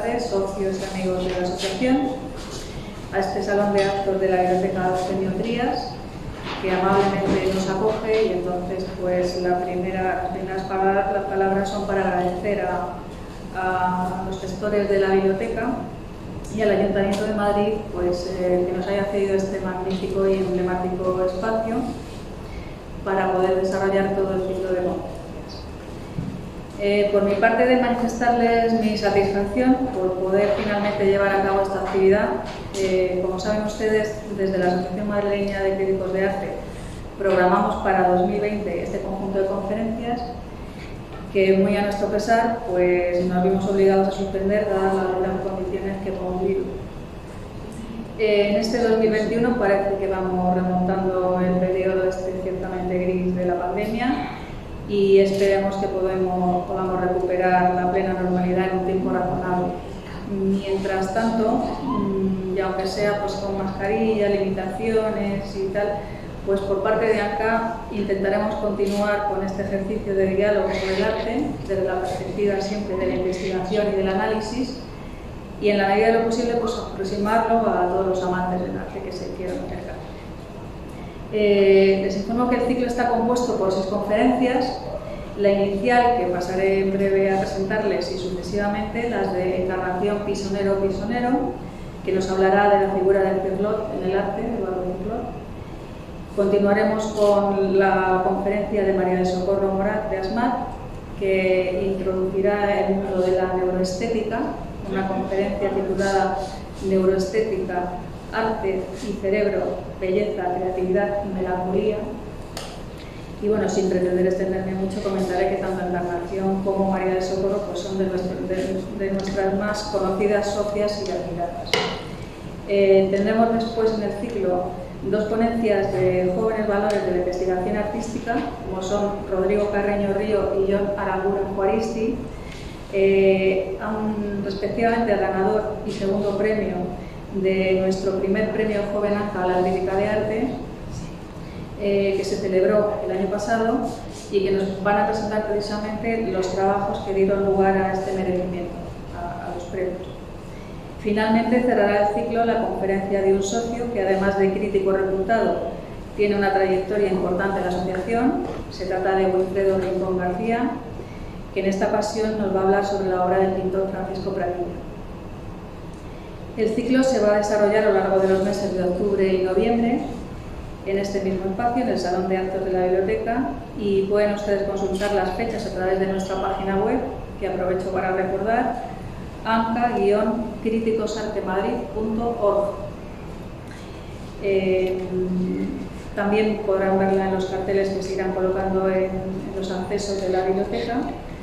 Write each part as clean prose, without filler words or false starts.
arte, socios y amigos de la asociación, a este salón de actos de la Biblioteca Eugenio Trías, que amablemente nos acoge, y entonces pues las primeras palabras son para agradecer a los gestores de la biblioteca y al Ayuntamiento de Madrid pues, que nos haya cedido este magnífico y emblemático espacio para poder desarrollar todo el ciclo de conferencias. Por mi parte, de manifestarles mi satisfacción por poder finalmente llevar a cabo esta actividad. Como saben ustedes, desde la Asociación Madrileña de Críticos de Arte programamos para 2020 este conjunto de conferencias que, muy a nuestro pesar, pues nos vimos obligados a suspender dadas las duras condiciones que hemos vivido. En este 2021 parece que vamos remontando el periodo ciertamente gris de la pandemia y esperemos que podamos recuperar la plena normalidad en un tiempo razonable. Mientras tanto, y aunque sea pues, con mascarilla, limitaciones y tal, pues por parte de ANCA intentaremos continuar con este ejercicio de diálogo sobre el arte, desde la perspectiva siempre de la investigación y del análisis, y en la medida de lo posible pues, aproximarlo a todos los amantes del arte que se quieran acercar. Les informo que el ciclo está compuesto por 6 conferencias, la inicial, que pasaré en breve a presentarles, y sucesivamente las de Encarnación Pisonero, que nos hablará de la figura del Cirlot en el arte, Eduardo Cirlot. Continuaremos con la conferencia de María del Socorro Morat de ASMAT, que introducirá el mundo de la neuroestética, una conferencia titulada Neuroestética, Arte y Cerebro, Belleza, Creatividad y Melancolía. Y bueno, sin pretender extenderme mucho, comentaré que tanto Encarnación como María del Socorro pues son de nuestras más conocidas socias y admiradas. Tendremos después en el ciclo 2 ponencias de jóvenes valores de la investigación artística, como son Rodrigo Carreño Río y Jon Aramburu Juaristi, respectivamente al ganador y segundo premio de nuestro primer premio Joven ANCA a la crítica de arte, que se celebró el año pasado y que nos van a presentar precisamente los trabajos que dieron lugar a este merecimiento, a los premios. Finalmente cerrará el ciclo la conferencia de un socio que, además de crítico reputado, tiene una trayectoria importante en la asociación. Se trata de Wilfredo Rincón García, que en esta ocasión nos va a hablar sobre la obra del pintor Francisco Pradilla. El ciclo se va a desarrollar a lo largo de los meses de octubre y noviembre en este mismo espacio, en el Salón de Actos de la Biblioteca, y pueden ustedes consultar las fechas a través de nuestra página web, que aprovecho para recordar, anca-criticosartemadrid.org. También podrán verla en los carteles que se irán colocando en los accesos de la biblioteca.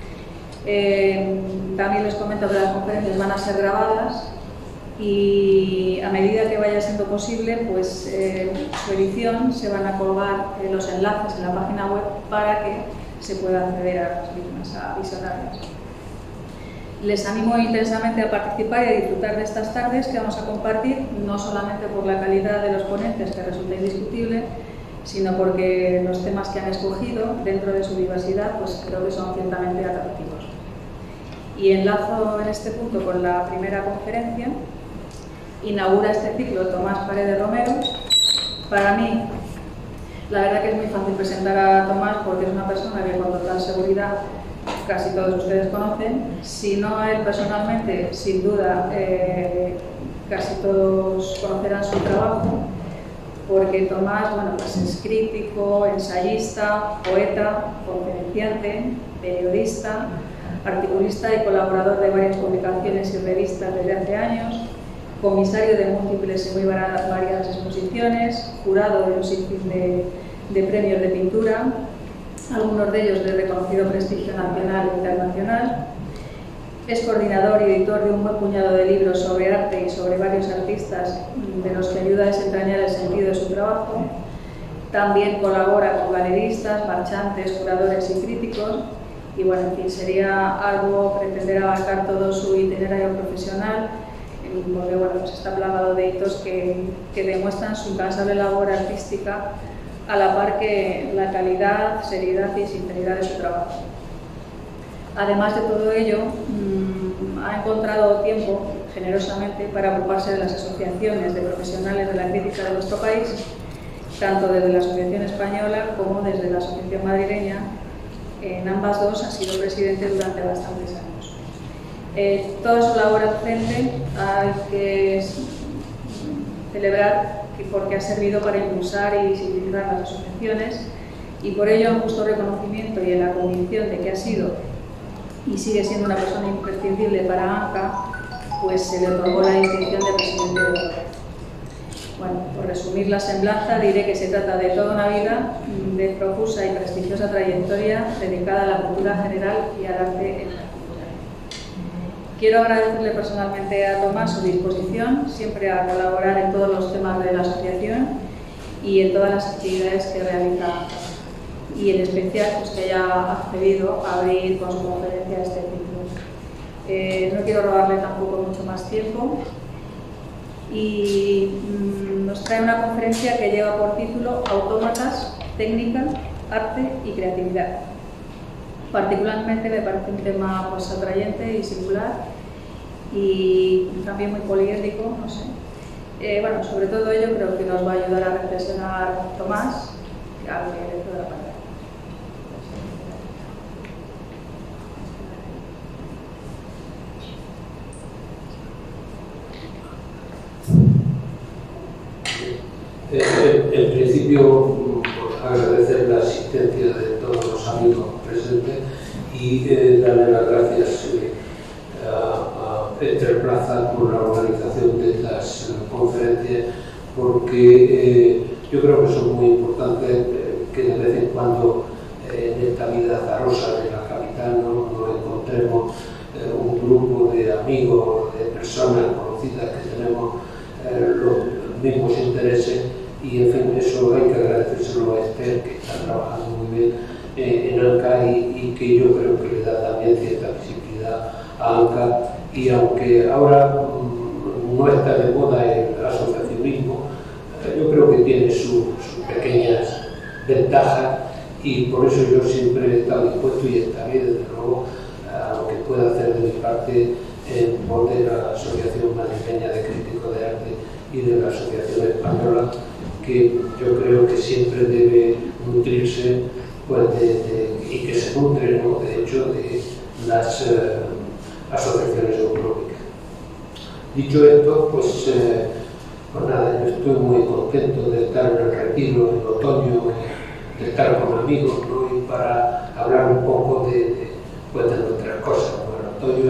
También les comento que las conferencias van a ser grabadas y a medida que vaya siendo posible, pues su edición se van a colgar los enlaces en la página web para que se pueda acceder a las mismas, a visionarlas. Les animo intensamente a participar y a disfrutar de estas tardes que vamos a compartir, no solamente por la calidad de los ponentes, que resulta indiscutible, sino porque los temas que han escogido, dentro de su diversidad, pues creo que son ciertamente atractivos. Y enlazo en este punto con la primera conferencia. Inaugura este ciclo Tomás Paredes Romero. Para mí, la verdad que es muy fácil presentar a Tomás porque es una persona que con total seguridad casi todos ustedes conocen. Si no a él personalmente, sin duda, casi todos conocerán su trabajo, porque Tomás, bueno, pues es crítico, ensayista, poeta, conferenciante, periodista, articulista y colaborador de varias publicaciones y revistas desde hace años, comisario de múltiples y muy variadas exposiciones, jurado de un sinfín de premios de pintura, algunos de ellos de reconocido prestigio nacional e internacional. Es coordinador y editor de un buen puñado de libros sobre arte y sobre varios artistas, de los que ayuda a desentrañar el sentido de su trabajo. También colabora con galeristas, marchantes, curadores y críticos. Y bueno, en fin, sería algo pretender abarcar todo su itinerario profesional, porque bueno, pues está plagado de hitos que demuestran su incansable labor artística, a la par que la calidad, seriedad y sinceridad de su trabajo. Además de todo ello, ha encontrado tiempo, generosamente, para ocuparse de las asociaciones de profesionales de la crítica de nuestro país, tanto desde la Asociación Española como desde la Asociación Madrileña. En ambas dos ha sido presidente durante bastantes años. Toda su labor docente hay que celebrar porque ha servido para impulsar y visibilizar las asociaciones, y por ello, en justo reconocimiento y en la convicción de que ha sido y sigue siendo una persona imprescindible para ANCA, pues se le otorgó la distinción de presidente de honor. Bueno, por resumir la semblanza, diré que se trata de toda una vida de profusa y prestigiosa trayectoria dedicada a la cultura general y al arte en particular. Quiero agradecerle personalmente a Tomás su disposición, siempre a colaborar en todos los temas de la asociación y en todas las actividades que realiza ANCA. Y en especial pues, que haya accedido a abrir con su conferencia este ciclo. No quiero robarle tampoco mucho más tiempo, y nos trae una conferencia que lleva por título Autómatas, técnica, arte y creatividad. Particularmente me parece un tema pues, atrayente y singular, y también muy poliédrico, no sé. Bueno, sobre todo ello creo que nos va a ayudar a reflexionar Tomás, al que le cedo la palabra. En principio, agradecer la asistencia de todos los amigos presentes y darle las gracias a Interplaza por la organización de estas conferencias, porque yo creo que son muy importantes que de vez en cuando en esta vida azarosa de la capital nos encontremos un grupo de amigos, de personas conocidas que tenemos los mismos intereses, y en fin, eso hay que agradecérselo a Esther, que está trabajando muy bien en ANCA y que yo creo que le da también cierta visibilidad a ANCA, y aunque ahora no está de moda el asociacionismo, yo creo que tiene sus pequeñas ventajas, y por eso yo siempre he estado dispuesto y estaré desde luego a lo que pueda hacer de mi parte en pos de la Asociación Madrileña de Críticos de Arte y de la Asociación Española, que yo creo que siempre debe nutrirse pues, y que se nutre, ¿no?, de hecho, de las asociaciones autonómicas. Dicho esto, pues nada, yo estoy muy contento de estar en el retiro en otoño, de estar con amigos, ¿no?, y para hablar un poco de nuestras cosas. Bueno, el otoño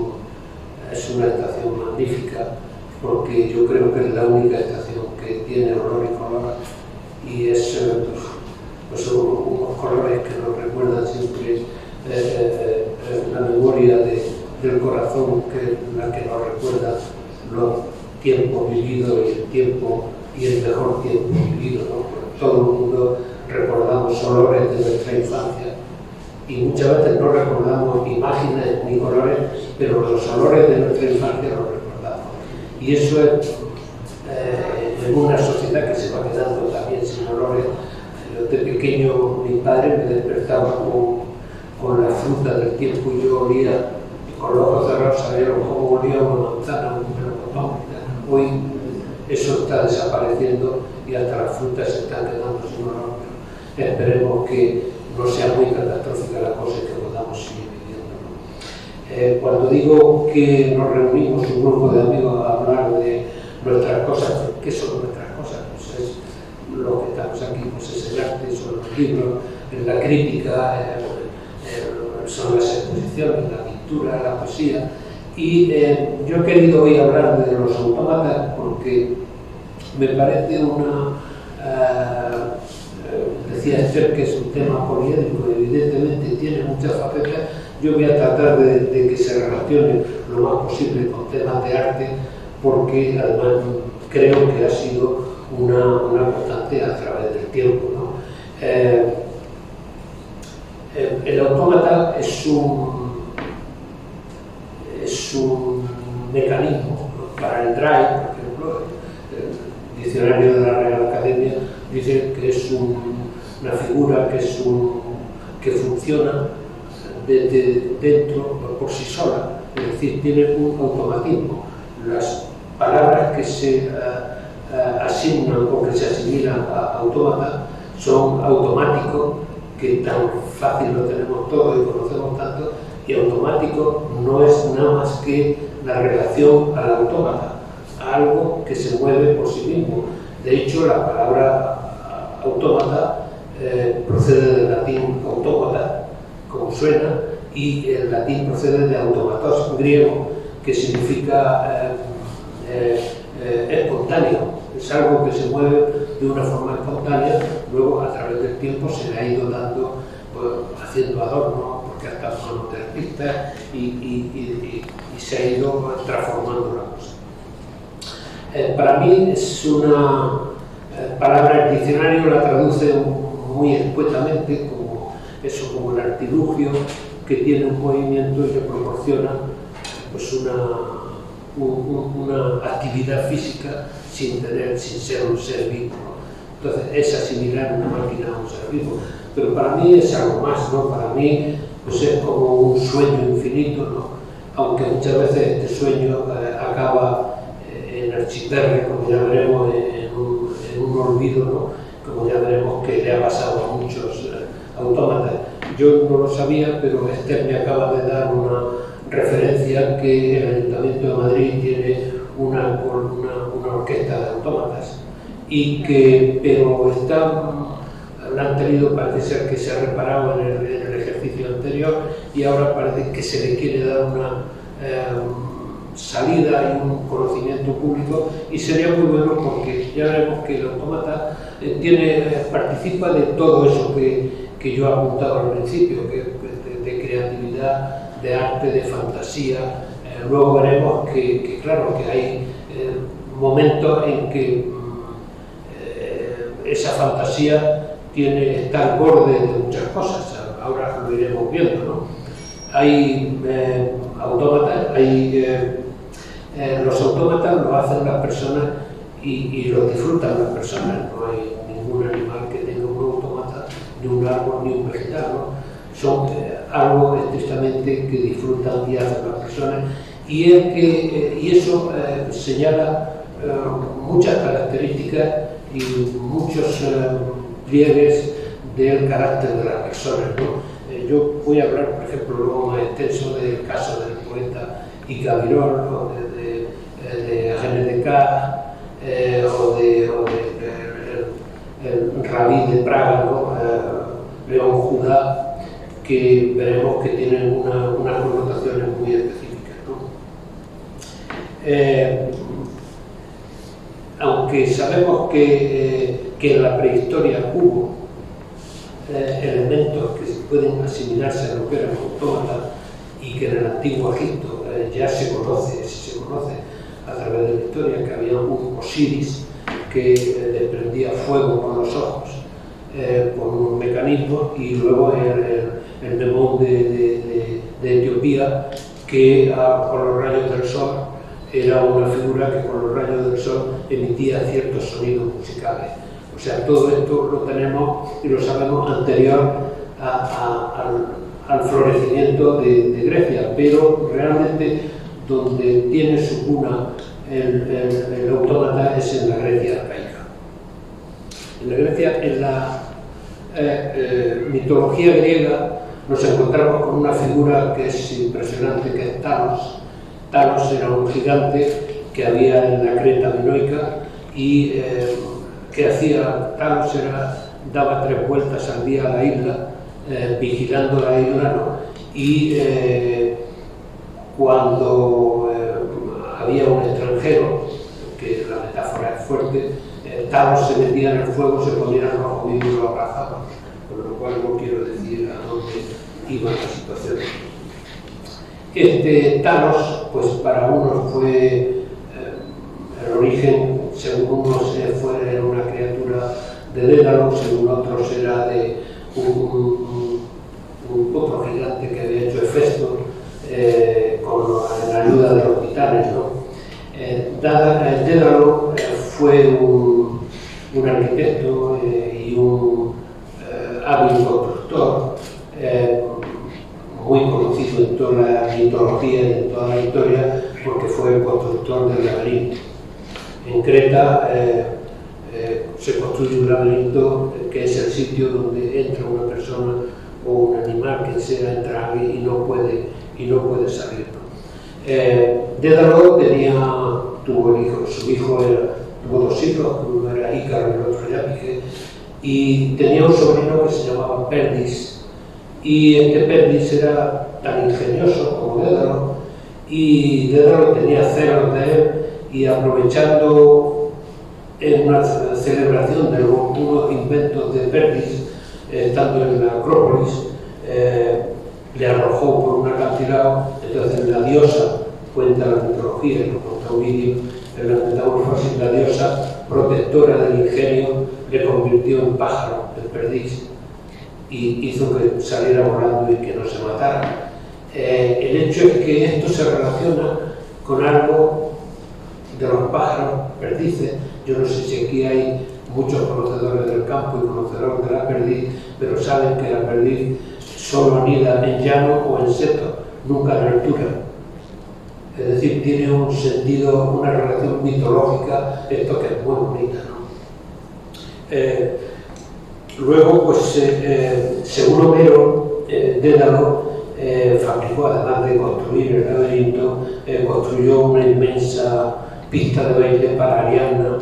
es una estación magnífica, porque yo creo que es la única estación que tiene olor y color, y es pues unos colores que nos recuerdan siempre la memoria del corazón, que la que nos recuerda los tiempos vividos y el tiempo y el mejor tiempo vivido, ¿no? Pues todo el mundo recordamos olores de nuestra infancia, y muchas veces no recordamos imágenes ni colores, pero los olores de nuestra infancia los recordamos. Y eso es en una sociedad que se va quedando también sin olores. Yo de pequeño, mi padre me despertaba con la fruta del tiempo, y yo olía, con los ojos cerrados, sabía cómo olía una manzana, un melocotón. Hoy eso está desapareciendo y hasta las frutas se están quedando sin olor. Pero esperemos que no sea muy catastrófica la cosa y que podamos seguir viviendo, ¿no? Cuando digo que nos reunimos un grupo de amigos a hablar de nuestras cosas, ¿qué son nuestras cosas? Pues es lo que estamos aquí, pues es el arte, son los libros, la crítica, son las exposiciones, la pintura, la poesía. Y yo he querido hoy hablar de los autómatas porque me parece decía Esther que es un tema poliédrico, evidentemente tiene muchas facetas. Yo voy a tratar de que se relacione lo más posible con temas de arte, porque además creo que ha sido una constante a través del tiempo, ¿no? El autómata es un mecanismo, ¿no? Para el drive, por ejemplo, el diccionario de la Real Academia dice que es una figura que funciona desde dentro por sí sola, es decir, tiene un automatismo. Las palabras que se asignan o que se asimilan a autómata son automáticos, que tan fácil lo tenemos todos y conocemos tanto, y automático no es nada más que la relación al autómata, a algo que se mueve por sí mismo. De hecho, la palabra autómata procede del latín autómata, como suena, y el latín procede de automatos, griego, que significa espontáneo. Es algo que se mueve de una forma espontánea, luego a través del tiempo se le ha ido dando, pues, haciendo adornos, porque ha estado con los artistas y se ha ido transformando la cosa. Para mí es una palabra, el diccionario la traduce muy escuetamente como eso, como el artilugio que tiene un movimiento y que proporciona pues una actividad física sin ser un ser vivo, ¿no? Entonces es asimilar una máquina a un ser vivo, pero para mí es algo más, ¿no? Para mí pues es como un sueño infinito, ¿no? Aunque muchas veces este sueño acaba en archiperre, como ya veremos, en un olvido, ¿no? Como ya veremos que le ha pasado a muchos autómatas. Yo no lo sabía, pero Esther me acaba de dar una referencia que el Ayuntamiento de Madrid tiene una orquesta de autómatas, pero la han tenido, parece ser que se ha reparado en el ejercicio anterior, y ahora parece que se le quiere dar una salida y un conocimiento público, y sería muy bueno porque ya veremos que el autómata participa de todo eso que yo he apuntado al principio, de creatividad, de arte, de fantasía. Luego veremos que claro, que hay momentos en que esa fantasía está al borde de muchas cosas. Ahora lo iremos viendo, ¿no? Hay autómatas, los autómatas lo hacen las personas y lo disfrutan las personas. No hay ningún animal que tenga un autómata, ni un árbol, ni un vegetal, ¿no? Son algo estrictamente que disfrutan y hacen las personas, y eso señala muchas características y muchos pliegues del carácter de las personas, ¿no? Yo voy a hablar, por ejemplo, luego más extenso del caso del poeta Ica Virol, o de GNDK, o el rabí de Praga, ¿no? León Judá, que veremos que tienen unas connotaciones muy específicas, ¿no? Aunque sabemos que en la prehistoria hubo elementos que pueden asimilarse a lo que eran autómatas, y que en el antiguo Egipto ya se conoce a través de la historia que había un Osiris que desprendía fuego por los ojos, por un mecanismo, y luego el Memón de Etiopía, que con los rayos del sol era una figura que con los rayos del sol emitía ciertos sonidos musicales. O sea, todo esto lo tenemos y lo sabemos anterior al florecimiento de Grecia, pero realmente donde tiene su cuna el autómata es en la Grecia arcaica. En la mitología griega nos encontramos con una figura que es impresionante, que es Talos. Talos era un gigante que había en la Creta minoica, y que hacía Talos daba 3 vueltas al día a la isla, vigilando la isla, ¿no? Y cuando había un extranjero, que la metáfora es fuerte, Talos se metía en el fuego, se ponía rojo vivo y lo abrazaba, con lo cual no quiero decir a dónde iba la situación. Talos, pues para unos fue el origen, según unos era una criatura de Dédalo, según otros era de otro gigante que había hecho Hefesto con la ayuda de los titanes, ¿no? Dédalo fue un arquitecto y un hábil constructor, muy conocido en toda la mitología y en toda la historia. fue el constructor del laberinto. En Creta se construye un laberinto que es el sitio donde entra una persona o un animal que sea, entra y no puede salir, ¿no? Dédalo tuvo el hijo, su hijo tuvo dos hijos, uno era Ícaro y el otro Iapige, y tenía un sobrino que se llamaba Perdis, y este Perdis era tan ingenioso como Dédalo, y Dédalo tenía celos de él, y aprovechando en una celebración de unos inventos de Perdis, estando en la Acrópolis, le arrojó por un acantilado. Entonces la diosa, cuenta la mitología, y lo cuenta Ovidio en la Metamorfosis, la diosa protectora del ingenio le convirtió en pájaro, en perdiz, y hizo que saliera volando y que no se matara. El hecho es que esto se relaciona con algo de los pájaros perdices. Yo no sé si aquí hay muchos conocedores del campo y conocedores de la perdiz, pero saben que la perdiz solo anida en llano o en seto, nunca en altura. Es decir, tiene un sentido, una relación mitológica, esto que es muy bonita, ¿no? Luego, pues, según Homero, Dédalo fabricó, además de construir el laberinto, construyó una inmensa pista de baile para Ariadna,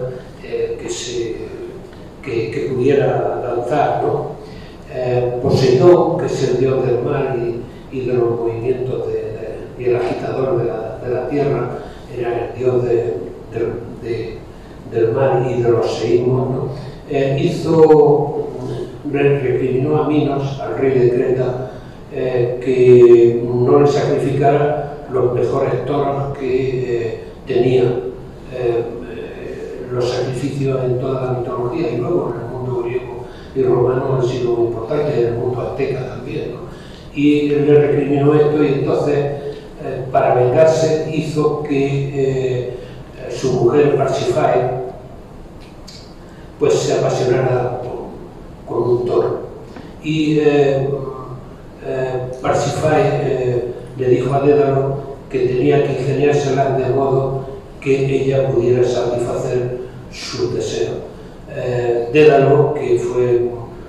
que pudiera danzar, ¿no? Poseidón, que es el dios del mar y de los movimientos y el agitador de la tierra, era el dios del mar y de los seísmos, ¿no? Recriminó a Minos, al rey de Creta, que no le sacrificara los mejores toros que tenía. Los sacrificios en toda la mitología y luego en el mundo griego y romano han sido muy importantes, en el mundo azteca también, ¿no? Y le recriminó esto, y entonces, para vengarse, hizo que su mujer Parsifae pues se apasionara con un toro. Y Parsifae le dijo a Dédalo que tenía que ingeniárselas de modo que ella pudiera satisfacer sus deseos. Dédalo, que fue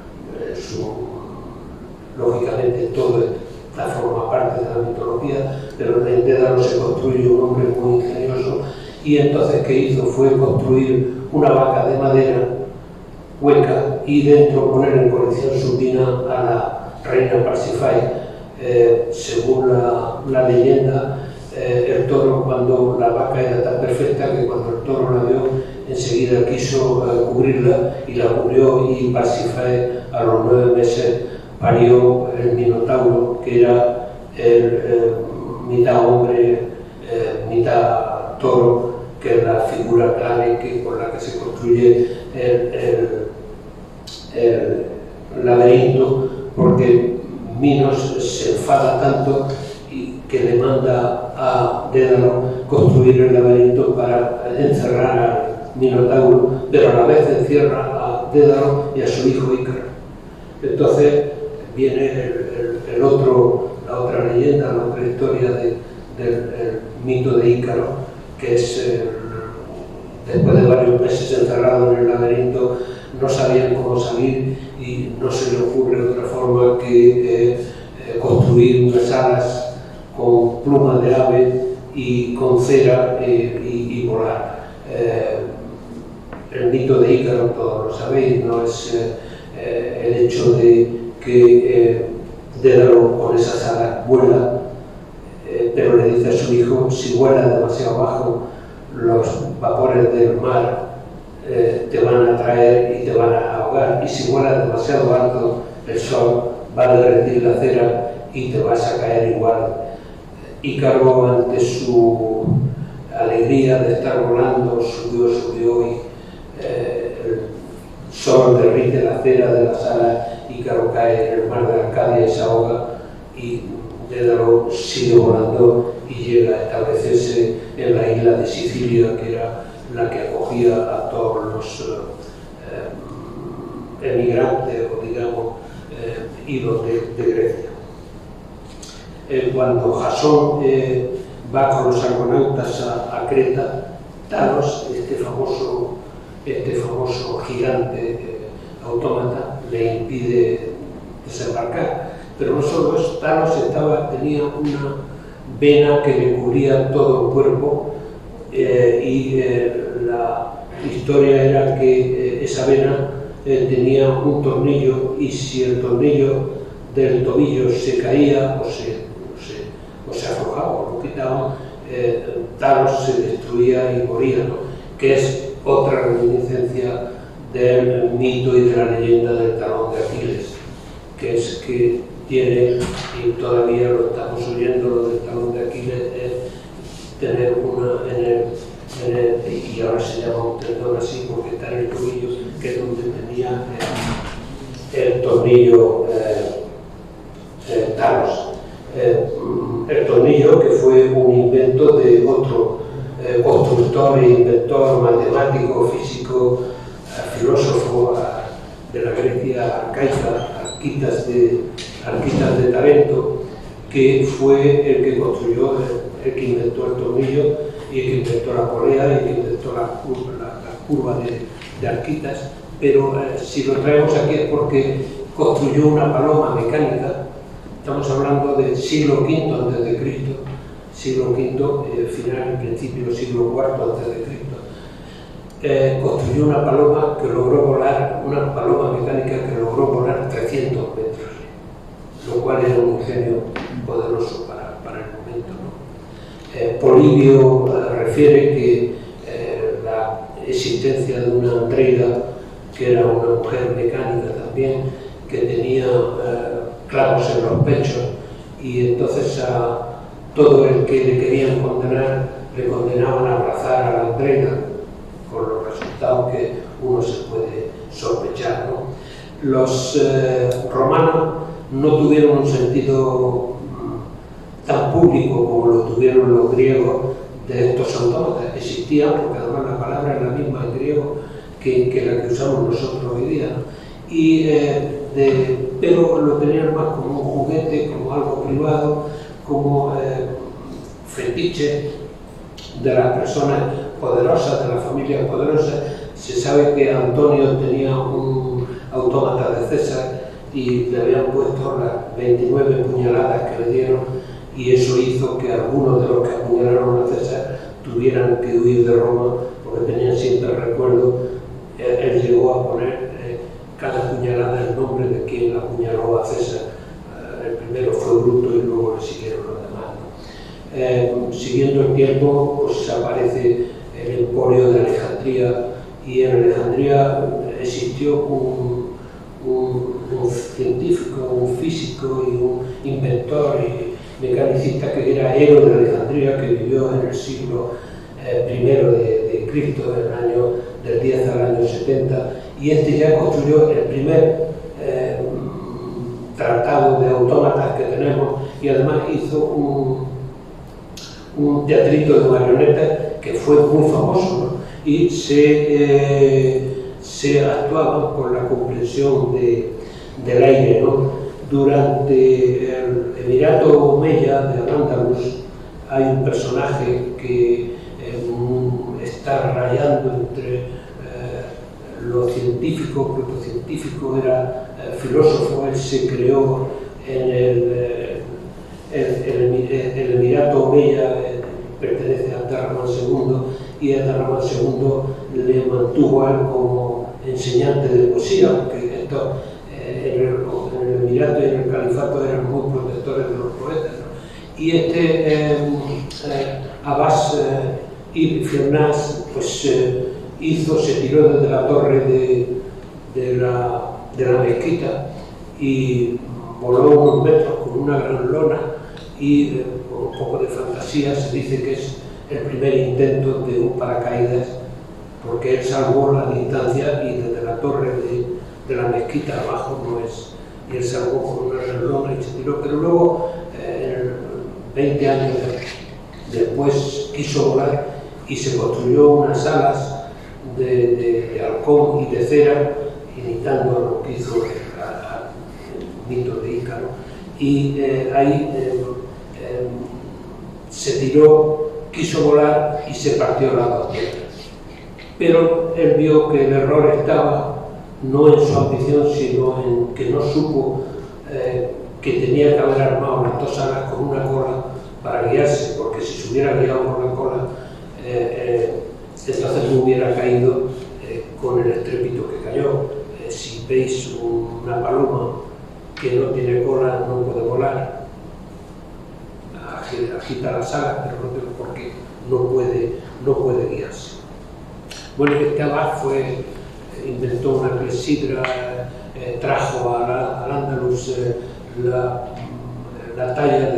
lógicamente todo esta forma parte de la mitología, pero en Dédalo se construye un hombre muy ingenioso, y entonces ¿qué hizo? Fue construir una vaca de madera hueca y dentro poner en colección supina a la reina Parsifae. Según la leyenda, el toro, cuando la vaca era tan perfecta que cuando el toro la vio, enseguida quiso cubrirla y la cubrió, y Parsifae a los 9 meses parió el Minotauro, que era el mitad hombre, mitad toro, que es la figura clave con la que se construye el laberinto, porque Minos se enfada tanto que le manda a Dédalo construir el laberinto para encerrar al Minotauro, pero a la vez encierra a Dédalo y a su hijo Ícaro. Entonces viene la otra leyenda, la otra historia del mito de Ícaro, que es después de varios meses encerrado en el laberinto, no sabían cómo salir y no se le ocurre otra forma que construir unas alas con plumas de ave y con cera y volar. El mito de Ícaro, todos lo sabéis, no es el hecho de que Dédalo con esas alas vuela, pero le dice a su hijo: si vuelas demasiado bajo, los vapores del mar te van a traer y te van a ahogar, y si vuelas demasiado alto, el sol va a derretir la cera y te vas a caer igual. Ícaro, ante su alegría de estar volando, subió y el sol derrite la cera de las alas. Ícaro cae en el mar de Arcadia y se ahoga, y Dédalo sigue volando y llega a establecerse en la isla de Sicilia, que era la que acogía a todos los emigrantes, o digamos, idos de Grecia. Cuando Jasón va con los argonautas a Creta, Talos, este famoso gigante autómata, le impide desembarcar. Pero no solo eso, Talos tenía una vena que le cubría todo el cuerpo la historia era que esa vena tenía un tornillo, y si el tornillo del tobillo se caía o se aflojaba o lo quitaban, Talos se destruía y moría, ¿no? Que es otra reminiscencia del mito y de la leyenda del talón de Aquiles, que es que tiene, y todavía lo estamos oyendo, lo del talón de Aquiles, es tener y ahora se llama un tendón así porque está en el tobillo, que es donde tenía el tornillo Talos. El tornillo, que fue un invento de otro constructor, inventor, matemático, físico, filósofo de la Grecia arcaica, Arquitas de Tarento, que fue el que construyó, el que inventó el tornillo, y el que inventó la polea, y el que inventó la curva de Arquitas. Pero si lo traemos aquí es porque construyó una paloma mecánica. Estamos hablando del siglo V a.C., siglo V, final, principio siglo IV a.C. Construyó una paloma que logró volar, una paloma mecánica que logró volar 300 metros, lo cual era un ingenio poderoso para el momento, ¿no? Polibio refiere que la existencia de una Andreida, que era una mujer mecánica también, que tenía clavos en los pechos, y entonces a todo el que le querían condenar le condenaban a abrazar a la Andreida, con los resultados que uno se puede sospechar, ¿no? Los romanos no tuvieron un sentido tan público como lo tuvieron los griegos de estos autómatas. Existían, porque además la palabra es la misma en griego que la que usamos nosotros hoy día, ¿no? Pero lo tenían más como un juguete, como algo privado, como fetiche de las personas poderosas, de las familias poderosas. Se sabe que Antonio tenía un autómata de César y le habían puesto las 29 puñaladas que le dieron, y eso hizo que algunos de los que apuñalaron a César tuvieran que huir de Roma, porque tenían siempre el recuerdo. Él llegó a poner cada puñalada el nombre de quien apuñaló a César. El primero fue Bruto y luego le siguieron los demás, ¿no? Siguiendo el tiempo, pues aparece el emporio de Alejandría, y en Alejandría existió un científico, un físico y un inventor y mecanicista que era Ero de Alejandría, que vivió en el siglo I de Cristo, en el año del 10 al año 70, y este ya construyó el primer tratado de autómatas que tenemos, y además hizo un teatrito de marionetas que fue muy famoso, ¿no? Y se actuaba con la comprensión del aire, ¿no? Durante el Emirato Omeya de Al-Ándalus hay un personaje que está rayando entre lo científico, protocientífico, era filósofo. Él se creó en el Emirato Omeya, pertenece a Abd-ar-Rahman II, y Abd-ar-Rahman II le mantuvo a él como enseñante de poesía, porque esto, en el Emirato y en el Califato eran muy protectores de los poetas, ¿no? Y Abbas ibn Firnas pues se tiró desde la torre de la mezquita y voló unos metros con una gran lona, y con un poco de fantasía se dice que es el primer intento de un paracaídas, porque él salvó la distancia y desde la torre de la mezquita abajo no es, y él salvó con una gran lona y se tiró. Pero luego, 20 años después, quiso volar y se construyó unas alas de halcón y de cera, imitando a lo que hizo el mito de Ícaro, y ahí se tiró, quiso volar y se partió las dos piernas. Pero él vio que el error estaba no en su ambición, sino en que no supo que tenía que haber armado las dos alas con una cola para guiarse, porque si se hubiera guiado con la cola, entonces no hubiera caído con el estrépito que cayó. Si veis una paloma que no tiene cola, no puede volar, agita las alas, pero no tiene por qué, no puede guiarse. Bueno, este abad inventó una clepsidra, trajo al Andalus la talla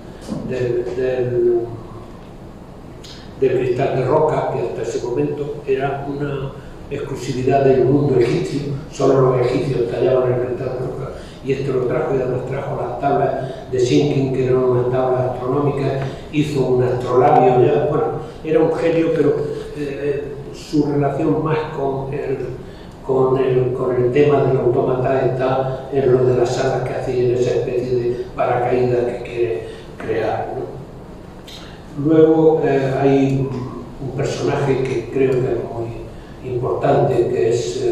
del cristal de roca, que hasta ese momento era una exclusividad del mundo egipcio, solo los egipcios tallaban el cristal de roca, y esto lo trajo, y además trajo las tablas de Sinking, que eran unas tablas astronómicas, hizo un astrolabio, ya, bueno, era un genio, pero su relación más con el tema del autómata está en lo de las alas que hacía, en esa especie de paracaídas que quiere crear, ¿no? Luego hay un personaje que creo que es muy importante, que es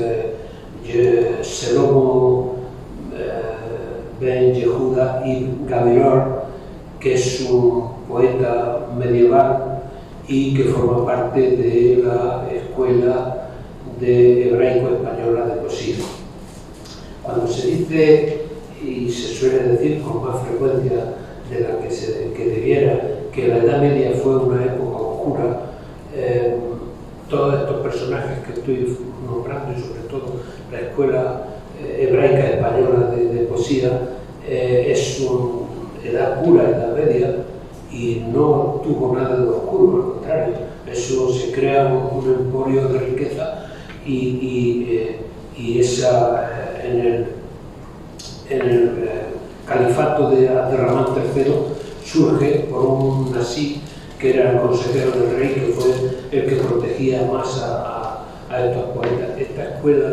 Selomo Ben Yehuda ibn Gabirol, que es un poeta medieval y que forma parte de la escuela de hebraico-española de poesía. Cuando se dice, y se suele decir con más frecuencia de la que debiera, que la Edad Media fue una época oscura, todos estos personajes que estoy nombrando, y sobre todo la escuela hebraica española de poesía, es una edad pura, edad media, y no tuvo nada de oscuro, al contrario, eso se crea un emporio de riqueza y esa, en el califato de Abderramán III surge por un nasí que era el consejero del rey, que fue el que protegía más a estos poetas. Esta escuela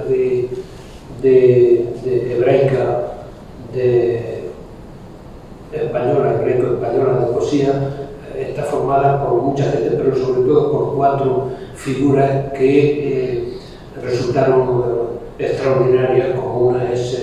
de hebraica, hebraico-española de poesía, está formada por mucha gente, pero sobre todo por 4 figuras que resultaron extraordinarias, como una es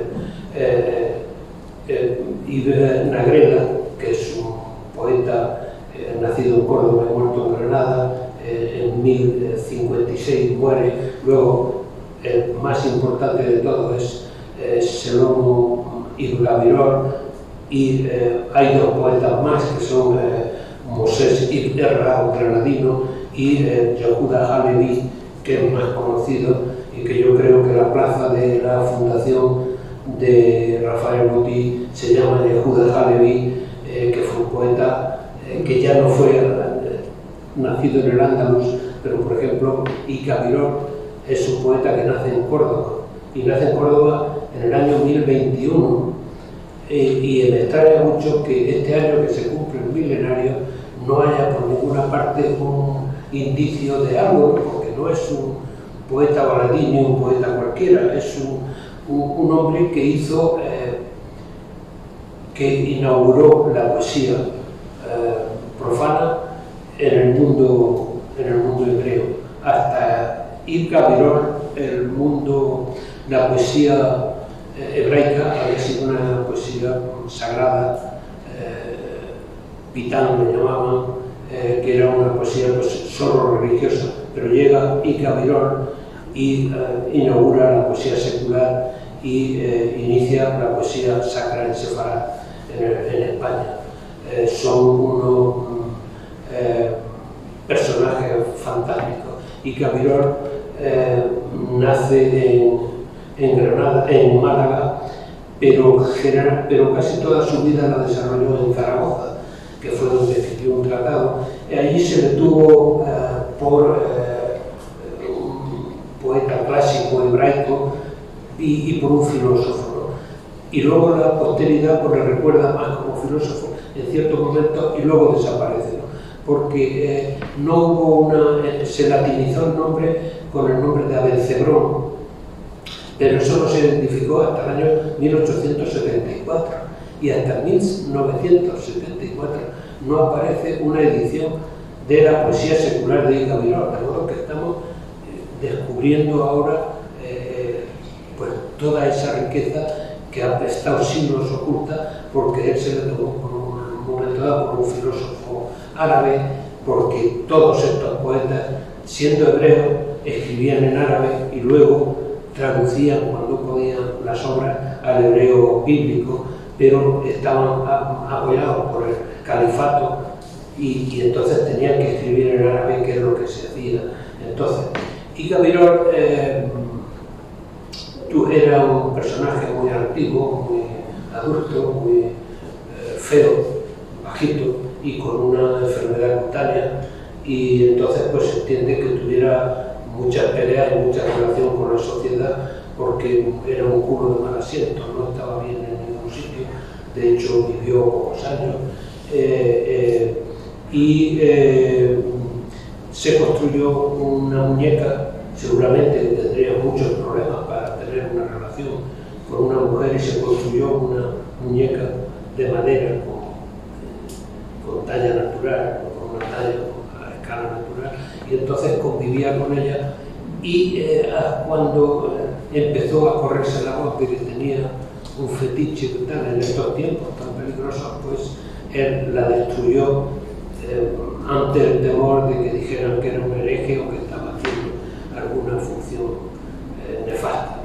Ibn Nagrela, que es un poeta nacido en Córdoba y muerto en Granada, en 1056 muere. Luego, el más importante de todos es Selomo ibn Gabirol, y hay 2 poetas más que son Moses ibn Erra, un granadino, y Yehuda Halevi, que es más conocido, y que yo creo que la plaza de la fundación de Rafael Botí se llama Yehuda Halevi, que fue un poeta que ya no fue nacido en el Andalus, pero por ejemplo Gabirol es un poeta que nace en Córdoba, y nace en Córdoba en el año 1021, y me extraña mucho que este año que se cumple el milenario no haya por ninguna parte un indicio de algo, porque no es un poeta baladí ni un poeta cualquiera, es un hombre que hizo, que inauguró la poesía profana en el mundo hebreo. Hasta Ibn Gabirol, la poesía hebraica había sido una poesía sagrada, pitán le llamaban, que era una poesía pues, solo religiosa, pero llega Ibn Gabirol y inaugura la poesía secular y inicia la poesía sacra en Sefarad, en España. Son unos personajes fantásticos. Y Gabirol nace en Granada, en Málaga, pero casi toda su vida la desarrolló en Zaragoza, que fue donde escribió un tratado. Allí se le tuvo por un poeta clásico hebraico y por un filósofo, ¿no? Y luego la posteridad pues, le recuerda más como filósofo en ciertos momentos y luego desaparece, ¿no? Porque no hubo se latinizó el nombre con el nombre de Abencebrón, pero eso no se identificó hasta el año 1874, y hasta 1974 no aparece una edición de la poesía secular de I. Gabirol, de modo que estamos descubriendo ahora pues toda esa riqueza que ha estado siglos oculta, porque él se le tomó por un momento dado por un filósofo árabe, porque todos estos poetas, siendo hebreos, escribían en árabe y luego traducían cuando podían las obras al hebreo bíblico, pero estaban apoyados por el califato y entonces tenían que escribir en árabe, que es lo que se hacía entonces. Y Gabirol era un personaje muy antiguo, muy adulto, muy feo, bajito y con una enfermedad cutánea, y entonces pues se entiende que tuviera muchas peleas y mucha relación con la sociedad, porque era un culo de mal asiento, no estaba bien en ningún sitio, de hecho vivió pocos años, se construyó una muñeca, seguramente tendría muchos problemas para tener una relación con una mujer, y se construyó una muñeca de madera con talla natural, con una talla a escala natural, y entonces convivía con ella, y cuando empezó a correrse la voz de que tenía un fetiche y tal en estos tiempos tan peligrosos, pues él la destruyó ante el temor de que dijeran que era un hereje o que estaba haciendo alguna función nefasta.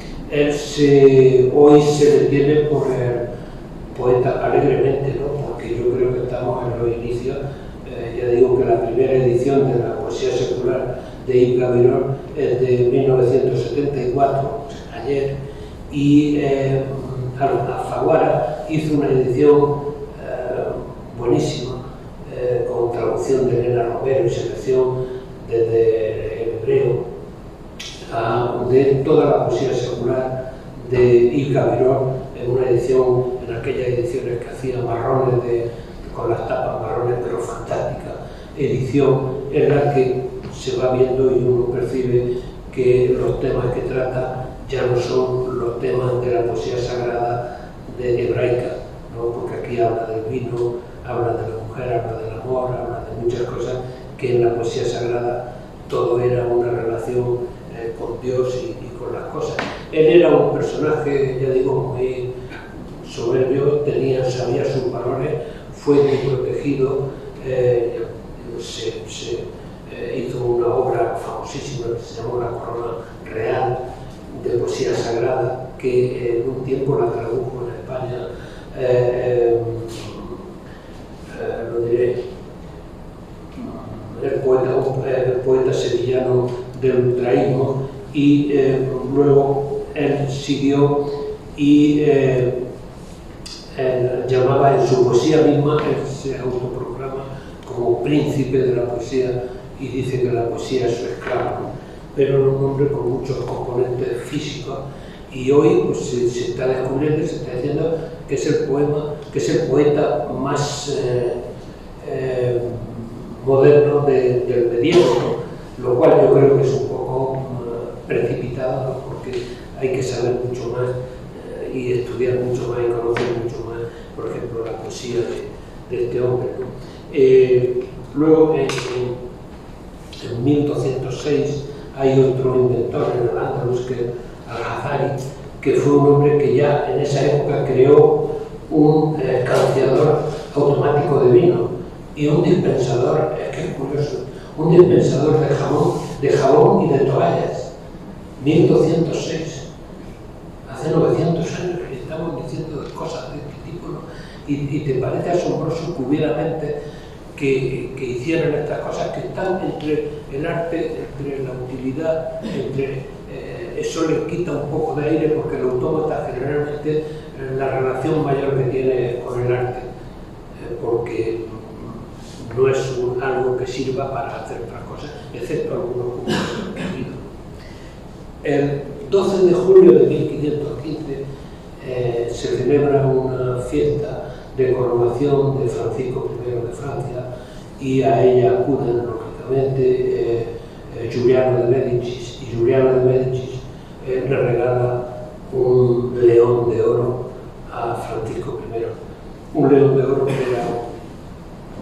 Él hoy se le tiene por el poeta alegremente, ¿no? Porque yo creo que estamos en los inicios. Ya digo que la primera edición de la poesía secular de I. Gabirol es de 1974, ayer, y Alfaguara hizo una edición buenísima, con traducción de Elena Romero y selección desde el hebreo de toda la poesía secular de I. Gabirol, en una edición, en aquellas ediciones que hacía marrones, con las tapas marrones, pero fantástica edición, en la que se va viendo y uno percibe que los temas que trata ya no son los temas de la poesía sagrada de hebraica, ¿no? Porque aquí habla del vino, habla de la mujer, habla del amor, habla de muchas cosas que en la poesía sagrada todo era una relación con Dios y con las cosas. Él era un personaje, ya digo, muy soberbio, sabía sus valores, fue muy protegido, hizo una obra famosísima que se llamó La Corona Real, de poesía sagrada, que en un tiempo la tradujo en España, lo diré, el poeta sevillano del ultraísmo, y luego él siguió y llamaba en su poesía misma, él se autoproclama como príncipe de la poesía y dice que la poesía es su esclavo, pero es un hombre con muchos componentes físicos, y hoy pues, se está descubriendo, se está diciendo que es el poeta más moderno del medievo, lo cual yo creo que es un poco precipitado, ¿no? Porque hay que saber mucho más y estudiar mucho más y conocer mucho más, por ejemplo, la poesía de este hombre, ¿no? Luego, en 1206 hay otro inventor en Al-Ándalus, que es Al-Jazari, que fue un hombre que ya en esa época creó un canceador automático de vino y un dispensador, es que es curioso, un dispensador de jabón y de toallas. 1206, hace 900 años que estamos diciendo cosas de este tipo, ¿no? Y te parece asombroso que hubiera mentes que hicieran estas cosas, que están entre el arte, entre la utilidad, eso les quita un poco de aire, porque el autómata generalmente la relación mayor que tiene con el arte, porque no es algo que sirva para hacer otras cosas, excepto algunos como el 12 de julio de 1515 se celebra una fiesta de coronación de Francisco I de Francia, y a ella acuden lógicamente Giuliano de Médicis, y Giuliano de Médicis le regala un león de oro a Francisco I. Un león de oro que era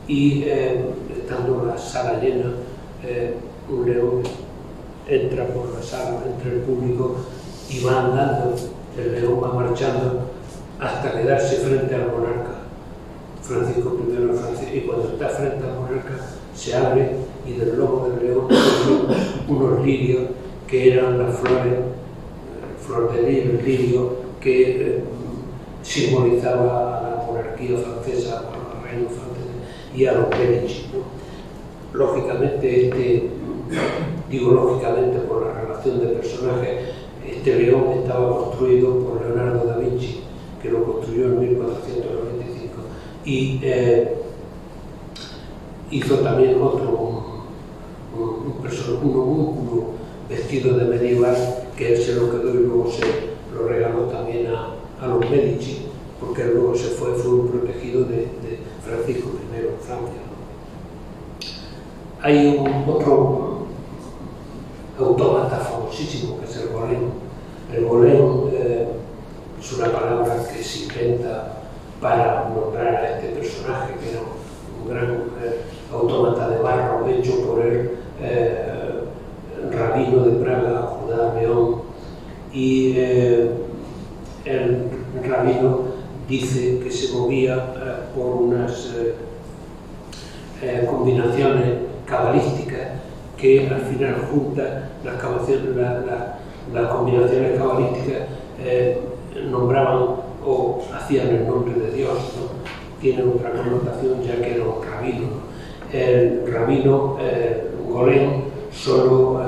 y estando la sala llena, un león entra por la sala, entre el público y va andando, el león va marchando hasta quedarse frente al monarca, Francisco I de Francia, y cuando está frente al monarca se abre y del lomo del león unos lirios que eran las flores, flor de lirio, que simbolizaba a la monarquía francesa, a los reinos franceses y a los Medici, ¿no? Lógicamente, digo lógicamente por la relación de personajes, este león estaba construido por Leonardo da Vinci, que lo construyó en 1495, y hizo también otro, un homúnculo vestido de medieval, que él se lo quedó y luego se lo regaló también a los Medici, porque él luego fue un protegido de Francisco I en Francia, ¿no? Hay otro autómata famosísimo que es el golem. El golem es una palabra que se inventa para nombrar a este personaje, que era un gran autómata de barro hecho por el rabino de Praga, Judá León, y el rabino dice que se movía por unas combinaciones cabalísticas que al final juntas las combinaciones cabalísticas nombraban o hacían el nombre de Dios, ¿no? Tiene otra connotación ya que era un rabino, ¿no? El rabino golem solo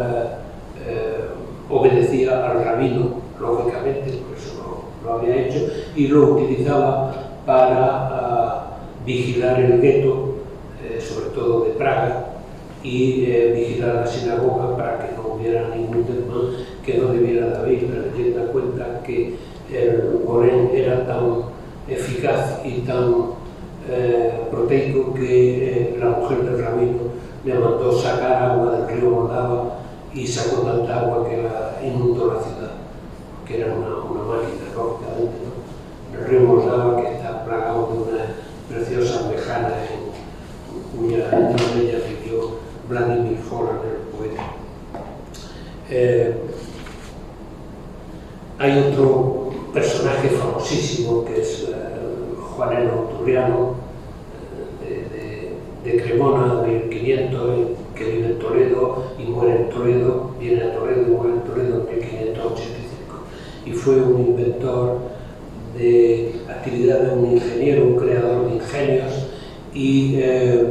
obedecía al rabino, lógicamente, por eso lo había hecho, y lo utilizaba para vigilar el gueto, sobre todo de Praga, y vigilar la sinagoga para que no hubiera ningún desmán que no debiera de haber. La leyenda cuenta que el golem era tan eficaz y tan proteico que la mujer del rabino le mandó sacar agua del río Moldava y sacó tanta agua que la inundó la ciudad, que era una máquina, lógicamente, ¿no? El río Moldava, que está plagado de unas preciosas mejanas en una de ellas vivió Vladimir Foran, el poeta. Hay otro personaje famosísimo que es Juanelo Turriano, de Cremona, de 1500, que vive en Toledo y muere en Toledo, viene a Toledo y muere en Toledo en 1585. Y fue un inventor de actividades, un ingeniero, un creador de ingenios, y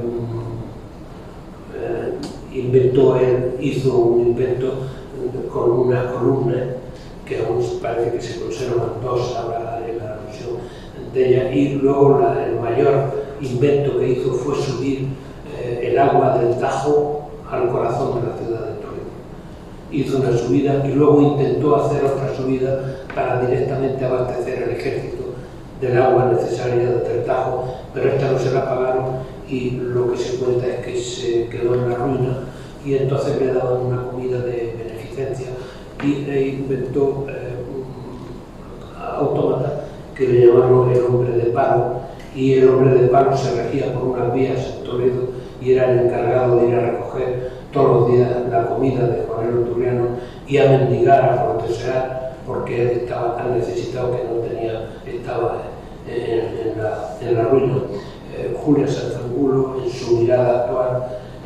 hizo un invento con una columna que aún parece que se conservan dos, ahora en la alusión de ella, y luego el mayor invento que hizo fue subir el agua del Tajo al corazón de la ciudad de Toledo. Hizo una subida y luego intentó hacer otra subida para directamente abastecer al ejército del agua necesaria del Tajo, pero esta no se la pagaron y lo que se cuenta es que se quedó en la ruina, y entonces le daban una comida de beneficencia y inventó un autómata que le llamaron el hombre de palo, y el hombre de palo se regía por unas vías en Toledo y era el encargado de ir a recoger todos los días la comida de Juanelo Turriano y a mendigar, a proteger, porque él estaba tan necesitado que no tenía, estaba en la ruina. Julia Sanzangulo, en su mirada actual,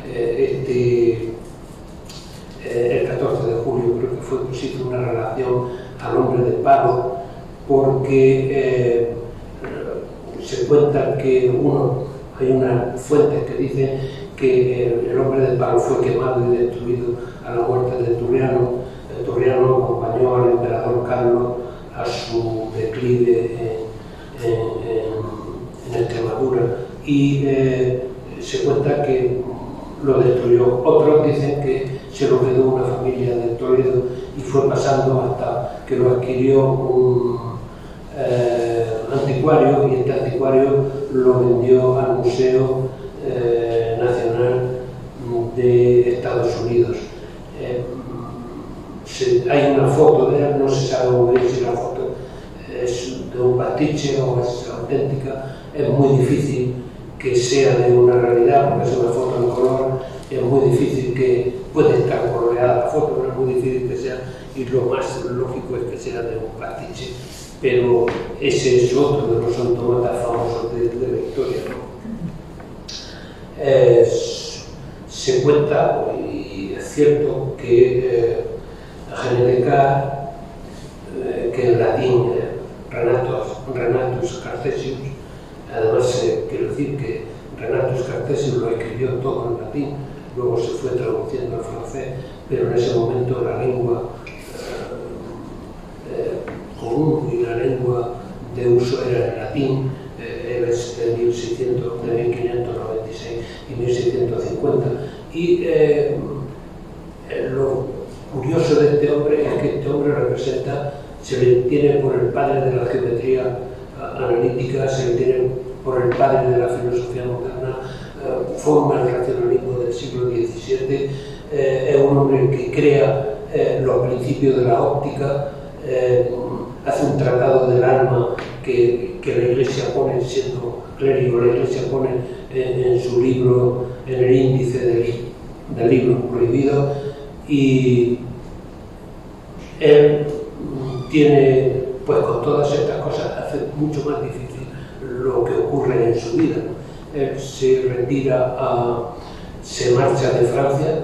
el 14 de julio creo que fue, pues hizo una relación al hombre de palo, porque se cuenta que hay unas fuentes que dicen que el hombre de palo fue quemado y destruido a la muerte de Turriano. Turriano acompañó al emperador Carlos a su declive en Extremadura, y se cuenta que lo destruyó. Otros dicen que se lo quedó una familia de Toledo y fue pasando hasta que lo adquirió un anticuario, y este anticuario lo vendió al Museo Nacional de Estados Unidos. Hay una foto de él, no se sabe muy bien si la foto es de un pastiche o es auténtica. Es muy difícil que sea de una realidad, porque es una foto en color, es muy difícil que puede estar coloreada la foto, no es muy difícil que sea, y lo más lógico es que sea de un pastiche, pero ese es otro de los autómatas famosos de la historia, ¿no? Se cuenta, y es cierto, que René Descartes, que en latín Renatus Cartesius, además quiero decir que Renatus Cartesius lo escribió todo en latín, luego se fue traduciendo al francés, pero en ese momento la lengua común y la lengua de uso era el latín. Él es de 1596 y 1650, y lo curioso de este hombre es que este hombre representa, se le tiene por el padre de la geometría analítica, se le tiene por el padre de la filosofía moderna, forma el racionalismo del siglo XVII, es un hombre que crea los principios de la óptica, hace un tratado del alma que la Iglesia pone, siendo clérigo, la Iglesia pone en su libro, en el índice del libro prohibido, y él tiene, pues con todas estas cosas, hace mucho más difícil lo que ocurre en su vida. Él se retira, se marcha de Francia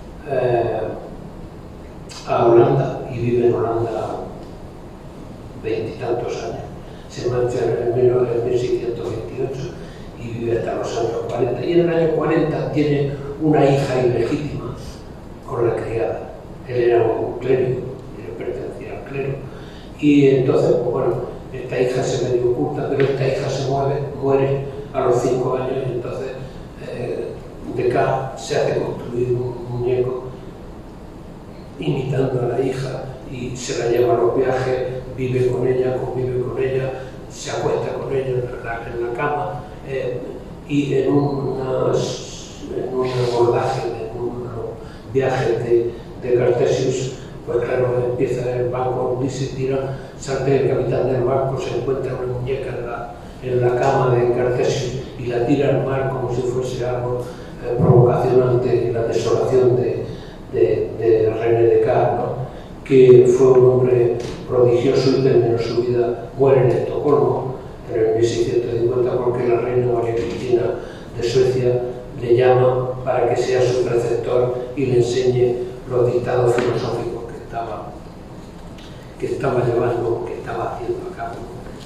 a Holanda y vive en Holanda 20 y tantos años. Se marcha en 1628 y vive hasta los años 40. Y en el año 40 tiene una hija ilegítima con la criada. Él era un clérigo, él pertenecía al clero. Y entonces, pues bueno, esta hija se medio oculta, pero esta hija muere a los 5 años, y entonces Descartes se hace construir un muñeco imitando a la hija y se la lleva a los viajes, vive con ella, convive con ella, se acuesta con ella en la cama, y en un abordaje, en unos viajes de Cartesius, pues claro, empieza el barco, se tira, salta el capitán del barco, se encuentra una muñeca en la cama de Cartesius y la tira al mar como si fuese algo provocacionante, la desolación de René Descartes, ¿no? Que fue un hombre prodigioso y terminó su vida, muere en Estocolmo en el 1650 porque la reina María Cristina de Suecia le llama para que sea su preceptor y le enseñe los dictados filosóficos que estaba llevando, que estaba haciendo a cabo.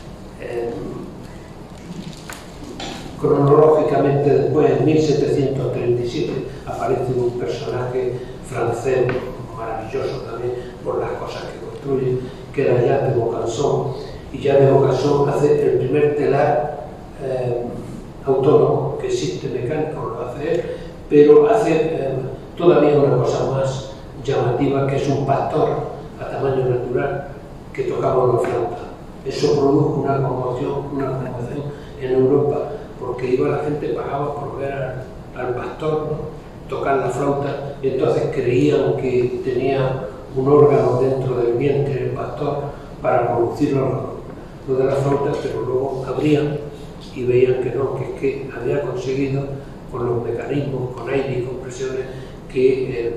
Cronológicamente, después, en 1737, aparece un personaje francés maravilloso también por las cosas que construye, que era Jacques de Vaucanson, y Jacques de Vaucanson hace el primer telar autónomo que existe, mecánico, lo hace él, pero hace todavía una cosa más llamativa, que es un pastor a tamaño natural que tocaba una flauta. Eso produjo una conmoción en Europa, porque iba la gente, pagaba por ver al pastor, ¿no?, tocar la flauta, y entonces creían que tenía un órgano dentro del vientre del pastor para producir lo de la flauta, pero luego abrían y veían que no, que es que había conseguido con los mecanismos, con aire y compresiones, que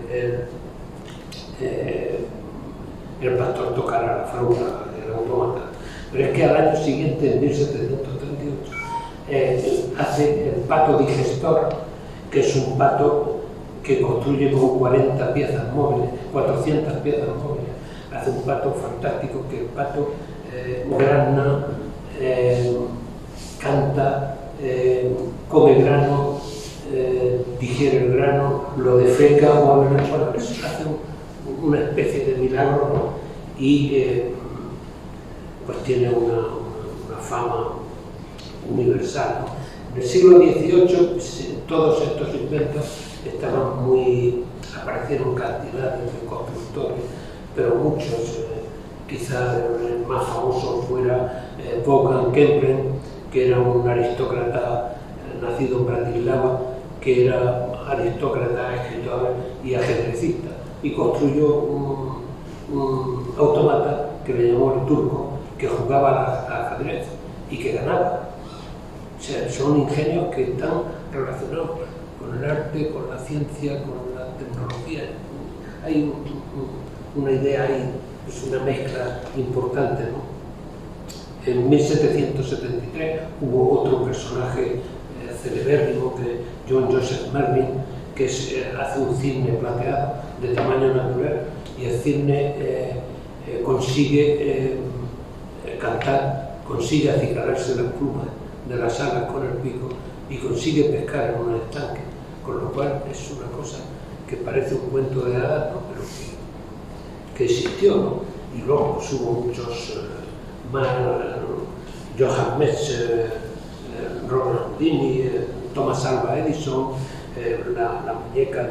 el pastor tocara la flauta del autómata. Pero es que al año siguiente, en 1738, hace el pato digestor, que es un pato que construye con 40 piezas móviles, 400 piezas móviles. Hace un pato fantástico, que el pato grana, canta, come grano, digiere el grano, lo defeca, mueve el suelo, hace una especie de milagro, ¿no? Y pues tiene una fama universal, ¿no? En el siglo XVIII todos estos inventos aparecieron cantidades de constructores, pero muchos, quizá el más famoso fuera Wolfgang Kempelen, que era un aristócrata nacido en Bratislava, que era aristócrata, escritor y ajedrecista, y construyó un autómata que le llamó el turco, que jugaba al ajedrez y que ganaba. O sea, son ingenios que están relacionados con el arte, con la ciencia, con la tecnología. Hay una idea ahí, es una mezcla importante, ¿no? En 1773 hubo otro personaje celebérrimo, que John Joseph Merlin, que hace un cisne plateado de tamaño natural, y el cisne consigue cantar, consigue acicalarse las plumas de las alas con el pico y consigue pescar en un estanque, con lo cual es una cosa que parece un cuento de hadas, ¿no? Pero que existió, ¿no? Y luego pues, hubo muchos más, Johann Metz, Ronald Houdini, Thomas Alva Edison, la muñeca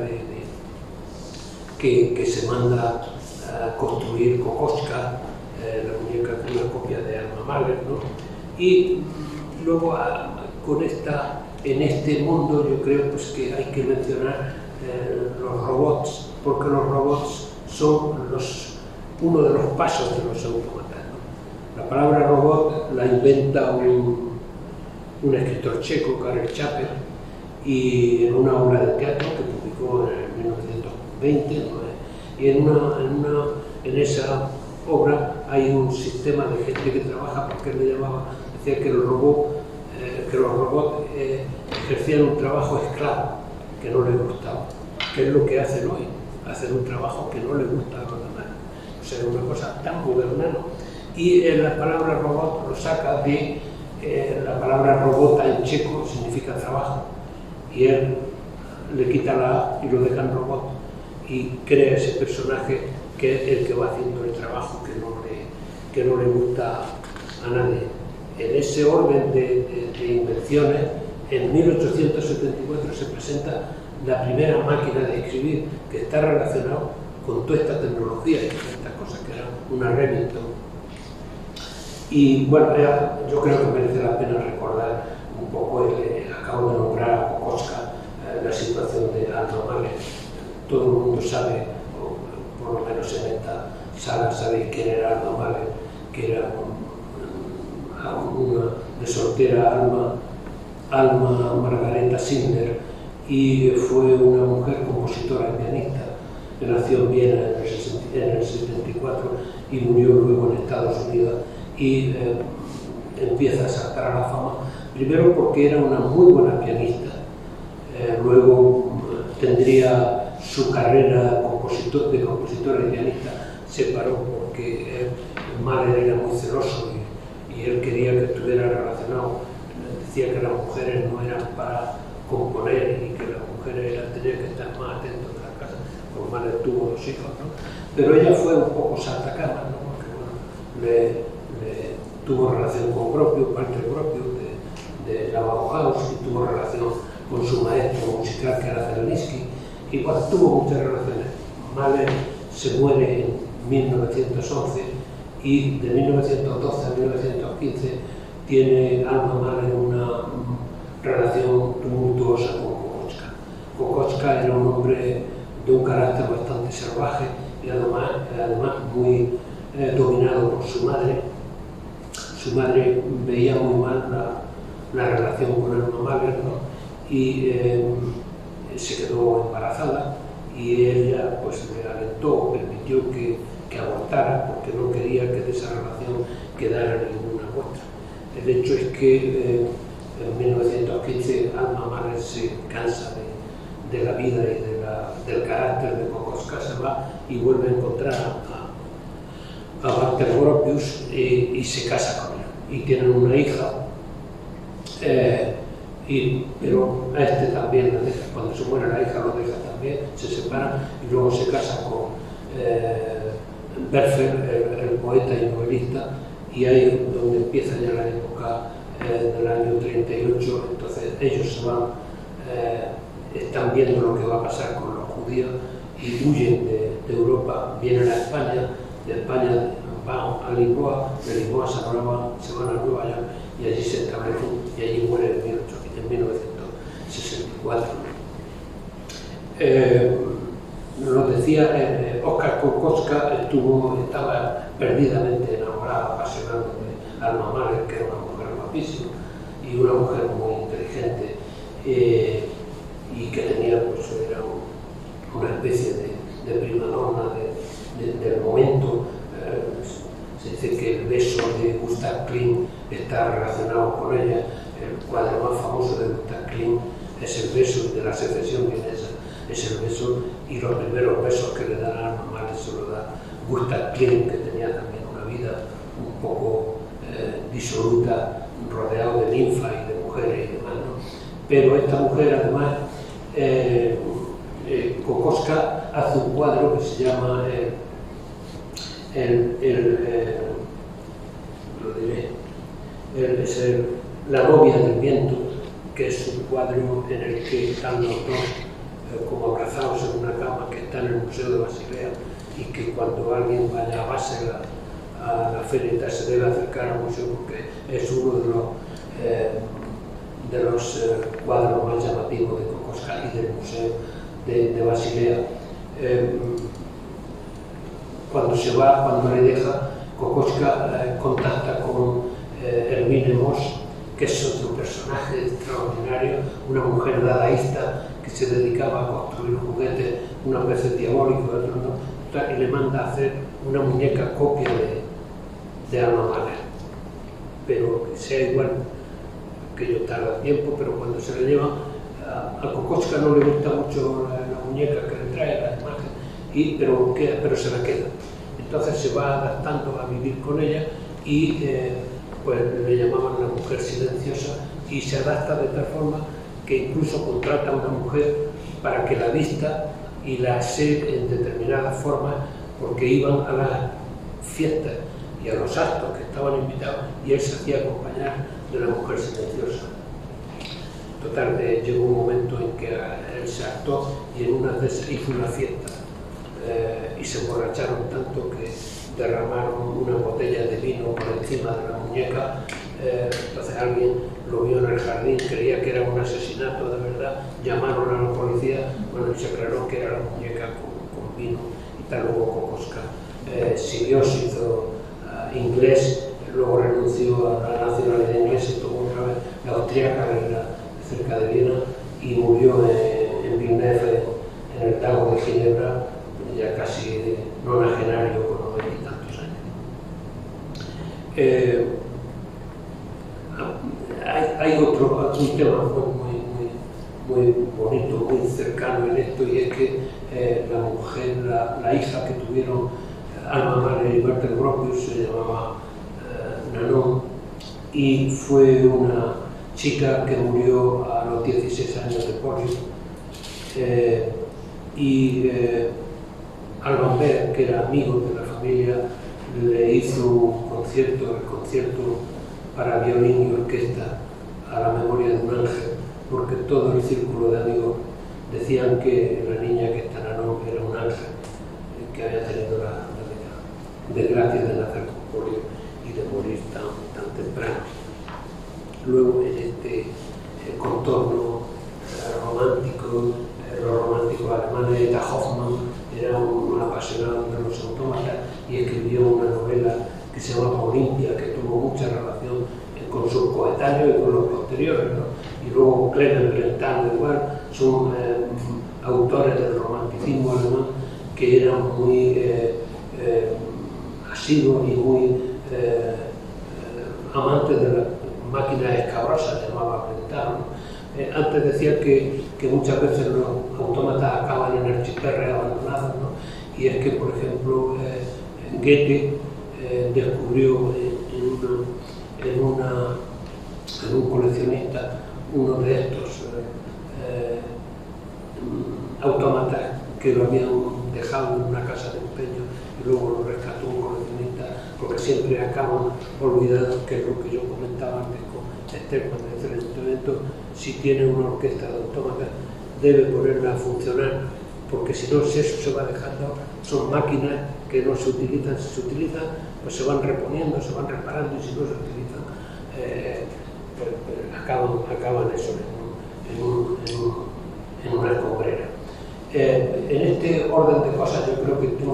que se manda a construir Kokoschka, la muñeca que es una copia de Alma Mahler, ¿no? Y luego en este mundo yo creo pues, que hay que mencionar los robots, porque los robots son uno de los pasos de los autómatas, ¿no? La palabra robot la inventa un escritor checo, Karel Čapek, y en una obra de teatro que publicó en 1920, ¿no? Y en esa obra hay un sistema de gente que trabaja, porque él le llamaba, decía que los robots ejercían un trabajo esclavo que no les gustaba, que es lo que hacen hoy, hacen un trabajo que no les gusta a los demás. O sea, una cosa tan moderna, ¿no? Y la palabra robot lo saca de la palabra robota en checo significa trabajo, y él le quita la A y lo deja en robot y crea ese personaje que es el que va haciendo el trabajo que no le gusta a nadie. En ese orden de invenciones, en 1874 se presenta la primera máquina de escribir que está relacionada con toda esta tecnología y con estas cosas, que era una Remington. Y bueno, yo creo que merece la pena recordar un poco, acabo de nombrar a Kokoschka, la situación de Alma Mahler. Todo el mundo sabe, o por lo menos en esta sala sabéis quién era Alma Mahler, que era una de soltera Alma Margareta Sindler, y fue una mujer compositora y pianista que nació en Viena en el 74 y murió luego en Estados Unidos, y empieza a saltar a la fama, primero porque era una muy buena pianista, luego tendría su carrera de compositora y pianista, se paró porque Mahler era muy celoso y él quería que estuviera relacionado, decía que las mujeres no eran para componer y que las mujeres tenían que estar más atentas a la casa, pues Mahler tuvo dos hijos, ¿no? Pero ella fue un poco saltacamas, ¿no? Porque bueno, tuvo relación con Walter Gropius de la Bauhaus, y tuvo relación con su maestro musical que era Zelensky, y bueno, tuvo muchas relaciones. Mahler se muere en 1911 y de 1912 a 1915 tiene Alma Mahler una relación tumultuosa con Kokoschka. Kokoschka era un hombre de un carácter bastante salvaje y además muy dominado por su madre. Su madre veía muy mal la relación con Alma Mahler, ¿no? Y se quedó embarazada, y ella pues le alentó, permitió que abortara, porque no quería que de esa relación quedara ninguna muestra. El hecho es que en 1915 Alma Mahler se cansa de la vida y del carácter de Kokoschka, se va y vuelve a encontrar a Walter Gropius y se casa con él, y tienen una hija, pero a este también la deja, cuando se muere la hija lo deja también, se separan, y luego se casa con Werfel, el poeta y novelista, y ahí es donde empieza ya la época del año 38, entonces ellos se van, están viendo lo que va a pasar con los judíos y huyen de Europa, vienen a España, de España van a Lisboa, de Lisboa se van a Nueva York y allí se establecen, y allí mueren en 1964. Nos decía, Oskar Kokoschka estaba perdidamente enamorado, apasionado de Alma Mahler, que era una mujer guapísima, y una mujer muy inteligente y que tenía, pues, era una especie de prima donna del momento. Se dice que el beso de Gustav Klimt está relacionado con ella. El cuadro más famoso de Gustav Klimt es el beso de la secesión vienesa, es el beso, y los primeros besos que le dan a las mamás se lo da Gustav Klimt, que tenía también una vida un poco disoluta, rodeado de ninfas y de mujeres y demás, ¿no? Pero esta mujer, además, Kokoschka hace un cuadro que se llama La novia del viento, que es un cuadro en el que están los dos como abrazados en una cama, que está en el Museo de Basilea, y que cuando alguien vaya a Basel a la feria se debe acercar al museo, porque es uno de los cuadros más llamativos de Kokoschka y del Museo de Basilea. Cuando se va, cuando le deja, Kokoschka contacta con Hermine Moss, que es otro personaje extraordinario, una mujer dadaísta que se dedicaba a construir juguetes, unas veces diabólicos, otras no, y le manda a hacer una muñeca copia de Alma Mahler, pero que sea igual, que yo tarda tiempo, pero cuando se le lleva a Kokoschka no le gusta mucho la muñeca que le trae, la imagen, pero se la queda. Entonces se va adaptando a vivir con ella y pues le llamaban una mujer silenciosa, y se adapta de tal forma que incluso contrata a una mujer para que la vista y la sé en determinadas formas, porque iban a las fiestas y a los actos que estaban invitados y él se hacía acompañar de una mujer silenciosa. Total, llegó un momento en que él se hartó y en una de esas hizo una fiesta y se emborracharon tanto que derramaron una botella de vino por encima de la muñeca. Entonces alguien lo vio en el jardín, creía que era un asesinato de verdad, llamaron a la policía, bueno, y se aclaró que era la muñeca con vino, y tal. Luego Kokoschka siguió, se hizo inglés, luego renunció a la nacionalidad inglesa y tomó otra vez la austríaca, cerca de Viena, y murió en Villeneuve, en el lago de Ginebra, ya casi nonagenario, con 90 y tantos años. Hay un tema muy bonito, muy cercano en esto, y es que la mujer, la hija que tuvieron Alma Mahler y Bertolt Gropius se llamaba Nanon, y fue una chica que murió a los 16 años de polio. Alban Berg, que era amigo de la familia, le hizo un concierto, el concierto para violín y orquesta a la memoria de un ángel, porque todo el círculo de amigos decían que la niña que está en Nanon era un ángel, que había tenido la desgracia de nacer con polio y de morir tan temprano. Luego, en este contorno romántico, los románticos alemanes, Eta Hoffmann era un apasionado de los autómatas y escribió una novela que se llama Olimpia, que tuvo mucha relación con sus coetáneos y con los posteriores, ¿no? Y luego Clemens Brentano igual, son autores del romanticismo alemán que eran muy asiduos y muy amantes de las máquinas escabrosas, llamaba Brentano, ¿no? Antes decía que muchas veces los autómatas acaban en archiperres abandonados, ¿no? Y es que, por ejemplo, Goethe descubrió en un coleccionista uno de estos autómatas que lo habían dejado en una casa de empeño, y luego lo rescató un coleccionista, porque siempre acaban olvidados, que es lo que yo comentaba antes con Esther cuando hizo el instrumento. Si tiene una orquesta de autómatas, debe ponerla a funcionar, porque si no, si eso se va dejando, son máquinas que no se utilizan. Si se utilizan, pues se van reponiendo, se van reparando, y si no se utilizan, acaban eso en una escombrera. En este orden de cosas, yo creo que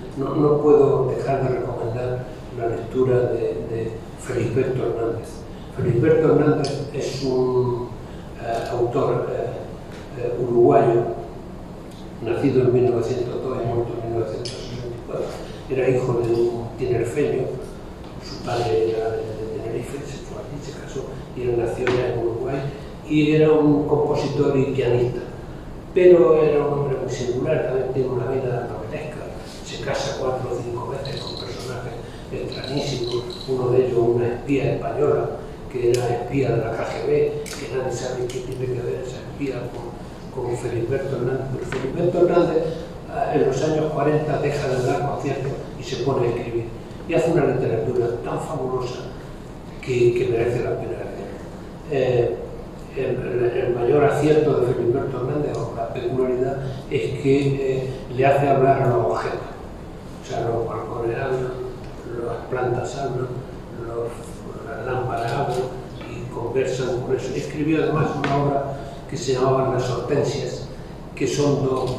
no puedo dejar de recomendar la lectura de Felisberto Hernández. Felisberto Hernández es un autor uruguayo, nacido en 1902 y muerto en 1964. Era hijo de un tinerfeño, su padre era de Tenerife, se fue aquí, se casó y él nació ya en Uruguay, y era un compositor y pianista. Pero era un hombre muy singular, también tiene una vida novelesca, se casa 4 o 5 veces con personajes extrañísimos, uno de ellos una espía española, que era espía de la KGB, que nadie sabe qué tiene que ver esa espía con Felisberto Hernández. Pero Felisberto Hernández en los años 40 deja de dar conciertos y se pone a escribir, y hace una literatura tan fabulosa que merece la pena leer. El mayor acierto de Felisberto Hernández, o la peculiaridad, es que le hace hablar a los objetos. O sea, los balcones hablan, las plantas hablan, las lámparas hablan y conversan con eso. Escribió además una obra que se llamaba Las Hortensias, que son dos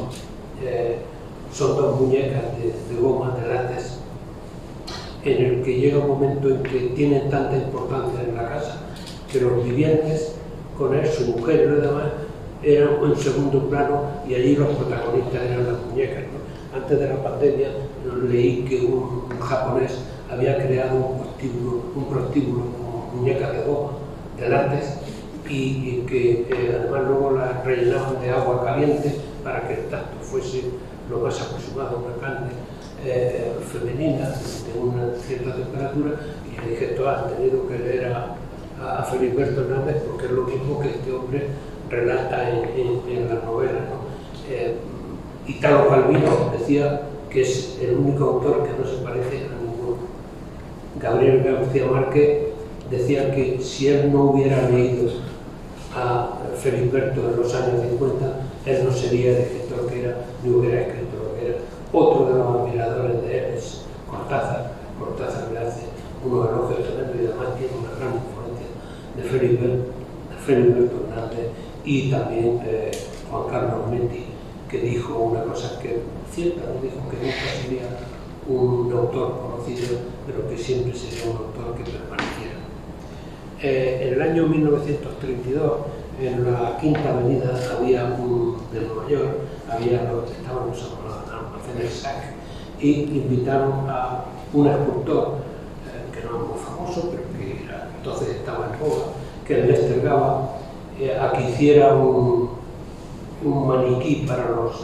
muñecas de goma, de látex, en el que llega un momento en que tienen tanta importancia en la casa que los vivientes con él, su mujer y lo demás, eran en segundo plano, y allí los protagonistas eran las muñecas, ¿no? Antes de la pandemia leí que un japonés había creado un prostíbulo con muñecas de goma, de látex, y que además luego las rellenaban de agua caliente para que el tacto fuese lo más aproximado a una carne femenina de una cierta temperatura. Y le dije, tú has tenido que leer a Felisberto Hernández, porque es lo mismo que este hombre relata en las novelas, ¿no? Italo Calvino decía que es el único autor que no se parece a ninguno. Gabriel García Márquez decía que si él no hubiera leído a Felisberto en los años 50, él no sería el escritor que era, ni hubiera escrito lo que era. Otro de los admiradores de él es Cortázar. Cortázar le hace unos elogios tremendos y además tiene una gran influencia de Felisberto Hernández, y también Juan Carlos Metti, que dijo una cosa que cierta, dijo que nunca sería un autor conocido, pero que siempre sería un autor que permaneciera. En el año 1932, en la Quinta Avenida de Nueva York, estaban los almacenes Saks, y invitaron a un escultor que no era muy famoso, pero que entonces estaba en boga, que era Lester Gaba, a que hiciera un maniquí para los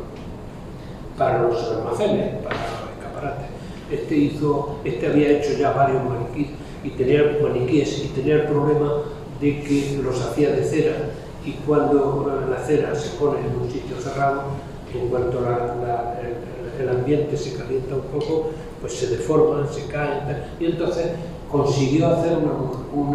almacenes, para los escaparates. Este había hecho ya varios maniquíes y tenía el problema de que los hacía de cera, y cuando la cera se pone en un sitio cerrado, en cuanto el ambiente se calienta un poco, pues se deforman, se caen, y entonces consiguió hacer un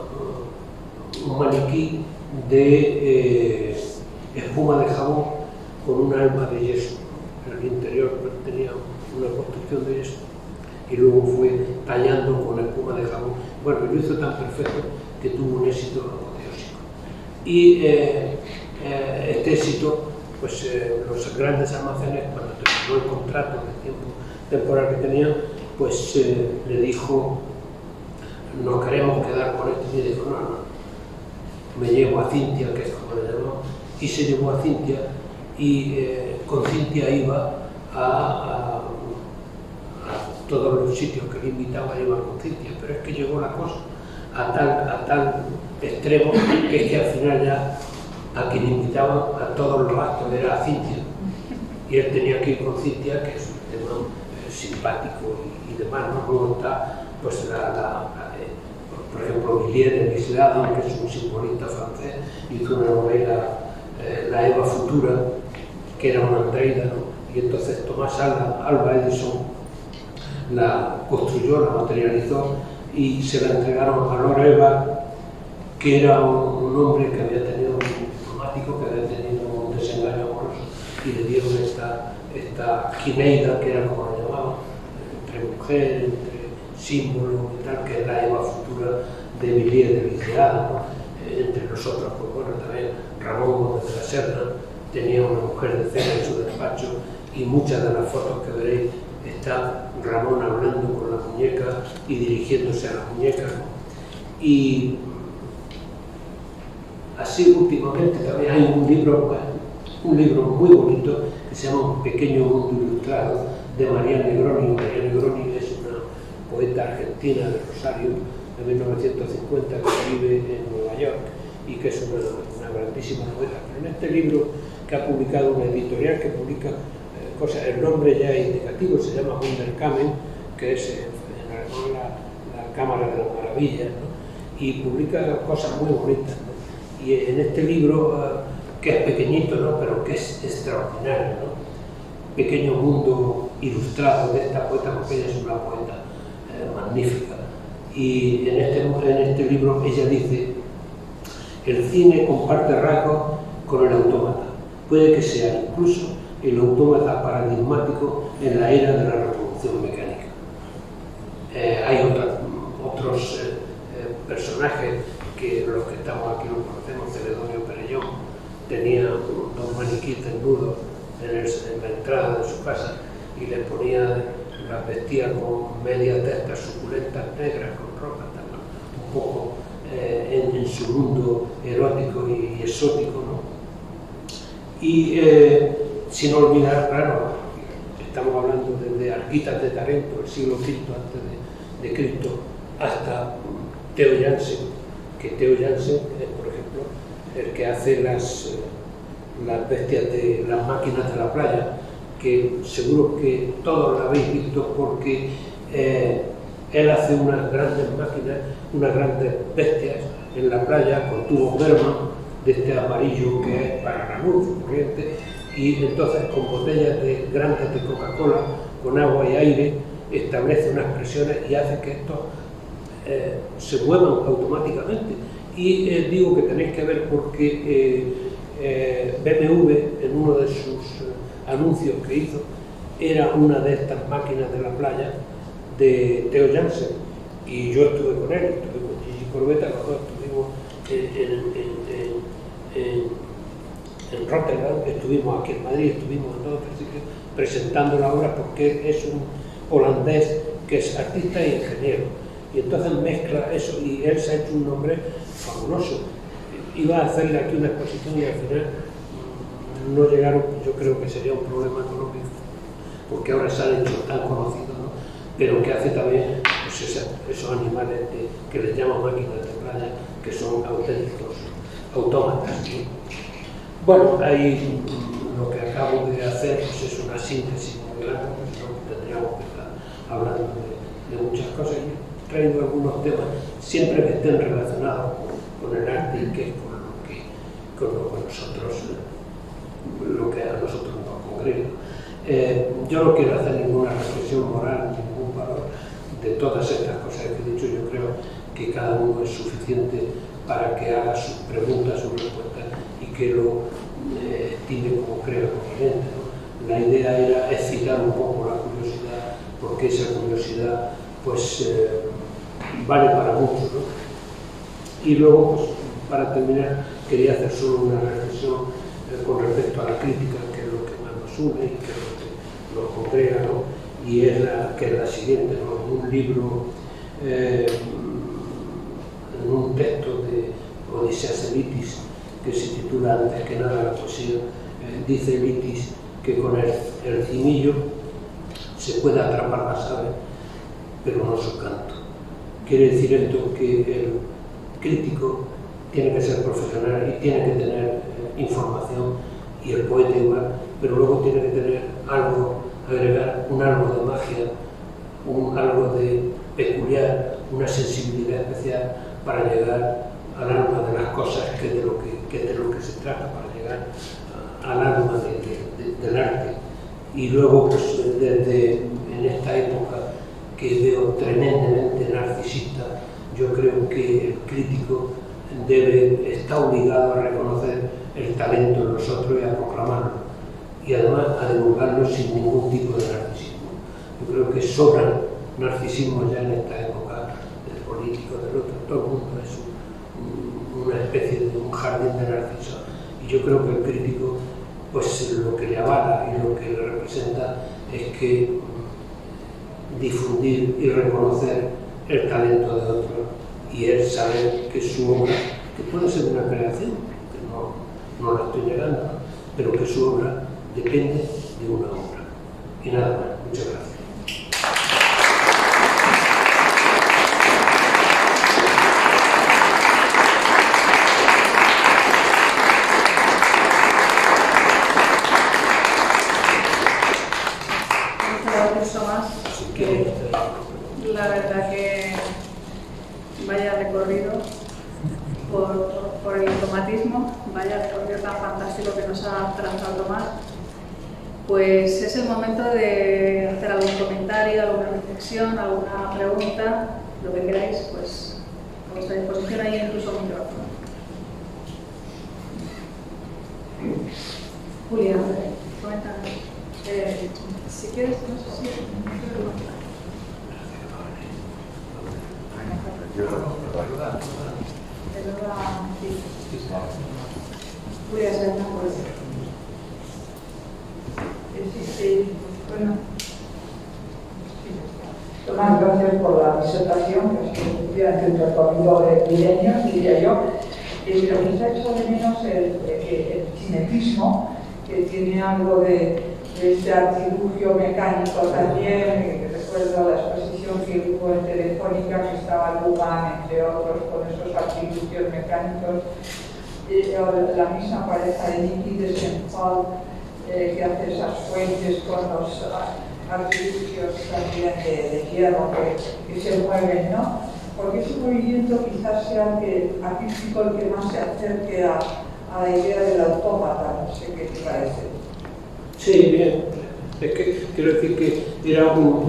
maniquí de espuma de jabón con un alma de yeso. En el interior tenía una construcción de yeso y luego fue tallando con espuma de jabón. Bueno, lo hizo tan perfecto que tuvo un éxito apoteósico. Y este éxito, pues los grandes almacenes, cuando terminó el contrato de tiempo temporal que tenían, pues le dijo, nos queremos quedar con esto, y le dijo, no, me llevo a Cintia, que es como le llamó, y se llevó a Cintia, y con Cintia iba a todos los sitios que le invitaba, iba con Cintia, pero es que llegó la cosa a tal extremo que es que al final ya a quien invitaban a todos los actos era a Cintia, y él tenía que ir con Cintia, que es un tema simpático y demás, ¿no? Luego está, pues, por ejemplo, Villiers de L'Isle-Adam, que es un simbolista francés, hizo una novela, La Eva Futura, que era una andreida, ¿no? Y entonces Tomás Alva Edison la construyó, la materializó, y se la entregaron a Lord Eva, que era un hombre que había tenido un diplomático, que había tenido un desengaño amoroso, y le dieron esta Gineida, que era como la llamaban, entre mujer, entre símbolo y tal, que es la Eva Futura de Villiers de L'Isle-Adam, ¿no? Entre nosotros, pues bueno, también Ramón Gómez de la Serna tenía una mujer de cera en su despacho, y muchas de las fotos que veréis está Ramón hablando con la muñeca y dirigiéndose a la muñeca, ¿no? Y así últimamente también hay un libro muy bonito que se llama Un pequeño mundo ilustrado, de María Negroni. María Negroni es una poeta argentina de Rosario, de 1950, que vive en Nueva York y que es una grandísima poeta. Pero en este libro que ha publicado una editorial que publica cosas, el nombre ya es indicativo, se llama Wunderkammer, que es en alemán la Cámara de las Maravillas, ¿no? Y publica cosas muy bonitas, ¿no? Y en este libro, que es pequeñito, ¿no? Pero que es extraordinario, ¿no? Pequeño mundo ilustrado de esta poeta, porque ella es una poeta magnífica. Y en este libro ella dice: el cine comparte rasgos con el autómata. Puede que sea incluso el autómata paradigmático en la era de la reproducción mecánica. Hay otros personajes que los que estamos aquí los conocemos. Celedonio Perellón tenía dos maniquíes desnudos en la entrada de su casa y les ponía, las vestía con medias de estas suculentas negras, con ropa también, un poco en su mundo erótico y exótico, ¿no? Y sin olvidar, claro, estamos hablando desde Arquitas de Tarento, el siglo V antes de Cristo, hasta Theo Jansen, que Theo Jansen es, por ejemplo, el que hace las bestias de las máquinas de la playa, que seguro que todos la habéis visto, porque él hace unas grandes máquinas, unas grandes bestias en la playa con tubos Berman, de este amarillo que es para la luz corriente, y entonces con botellas grandes de Coca-Cola, con agua y aire, establece unas presiones y hace que estos se muevan automáticamente. Y digo que tenéis que ver porque BMW, en uno de sus anuncios que hizo, era una de estas máquinas de la playa de Theo Jansen, y yo estuve con él, estuve con Gigi Corbetta, los dos estuvimos en Rotterdam, estuvimos aquí en Madrid, estuvimos en todos los sitios presentando la obra, porque es un holandés que es artista y ingeniero, y entonces mezcla eso, y él se ha hecho un nombre fabuloso. Iba a hacerle aquí una exposición y al final no llegaron. Yo creo que sería un problema económico, porque ahora se han hecho tan conocidos, ¿no? Pero que hace también pues, esos animales que les llaman máquinas de playa, que son auténticos autómatas, ¿no? Bueno, ahí lo que acabo de hacer pues, es una síntesis muy grande, porque tendríamos que estar hablando de muchas cosas. Yo he traído algunos temas siempre que estén relacionados con el arte y que es con lo que a nosotros nos congrega. Yo no quiero hacer ninguna reflexión moral, ningún valor de todas estas cosas que he dicho. Yo creo que cada uno es suficiente para que haga sus preguntas, sus respuestas y que lo estime como crea conveniente, ¿no? La idea era excitar un poco la curiosidad, porque esa curiosidad pues vale para mucho, ¿no? Y luego, pues, para terminar, quería hacer solo una reflexión con respecto a la crítica, que es lo que más nos une y que es lo que nos congrega, ¿no? Y es la siguiente, ¿no? En un libro, en un texto de Odiseas Elitis, que se titula Antes que nada la poesía, dice Elitis que con el cimillo se puede atrapar las aves, pero no su canto. Quiere decir esto que el crítico tiene que ser profesional y tiene que tener información, y el poeta igual, pero luego tiene que tener algo, agregar un algo de magia, algo de peculiar, una sensibilidad especial para llegar al alma de las cosas, que de lo que se trata, para llegar al alma del arte. Y luego, pues, en esta época que veo tremendamente narcisista, yo creo que el crítico está obligado a reconocer el talento en nosotros y a proclamarlo, y además a divulgarlo sin ningún tipo de narcisismo. Yo creo que sobran narcisismo ya en esta época del político, del otro. Todo el mundo es una especie de un jardín de narcisos, y yo creo que el crítico, pues lo que le avala y lo que le representa es que difundir y reconocer el talento de otros y es saber que su obra, que puede ser una creación, que no la estoy negando, pero que su obra depende de una obra. Y nada más, muchas gracias. La verdad que vaya recorrido por el automatismo, vaya recorrido tan fantástico que nos ha trazado Tomás. Pues es el momento de hacer algún comentario, alguna reflexión, alguna pregunta, lo que queráis, pues a vuestra disposición, ahí incluso un micrófono. Julia, coméntanos. Si quieres, no sé si... Voy a hacer una cosa. Bueno. Tomás, gracias por la disertación, que ha sido efectivamente un recorrido de milenios, diría yo. Pero quizá echo de menos el cinetismo, que tiene algo de este artilugio mecánico también, que recuerdo la exposición que hubo en Telefónica, que estaba Lugan, entre otros, con esos artilugios mecánicos. La misma pareja de Nicky de Saint Paul, que hace esas fuentes con los artilugios también de hierro que se mueven, ¿no? Porque ese movimiento quizás sea el artístico el que más se acerque a la idea del autómata, no sé qué te parece. Sí, bien. Es que quiero decir que era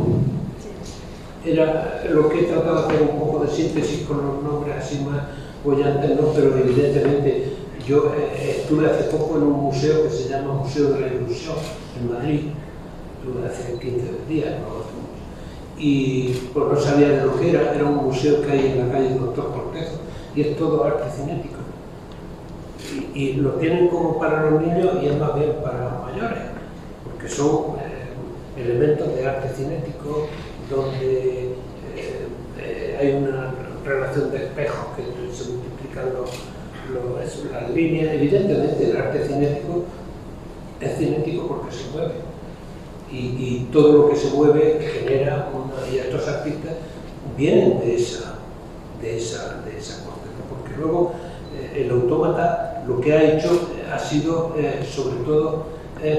lo que he tratado de hacer un poco de síntesis con los nombres así más bollantes, ¿no? Pero evidentemente yo estuve hace poco en un museo que se llama Museo de la Ilusión en Madrid, estuve hace 15 días, ¿no? Y pues no sabía de lo que era un museo que hay en la calle Doctor Cortejo y es todo arte cinético. Y lo tienen como para los niños y es más bien para los mayores, porque son elementos de arte cinético donde hay una relación de espejos que se multiplican las líneas. Evidentemente el arte cinético es cinético porque se mueve y todo lo que se mueve genera y estos artistas vienen de esa corteza, porque luego el autómata lo que ha hecho ha sido sobre todo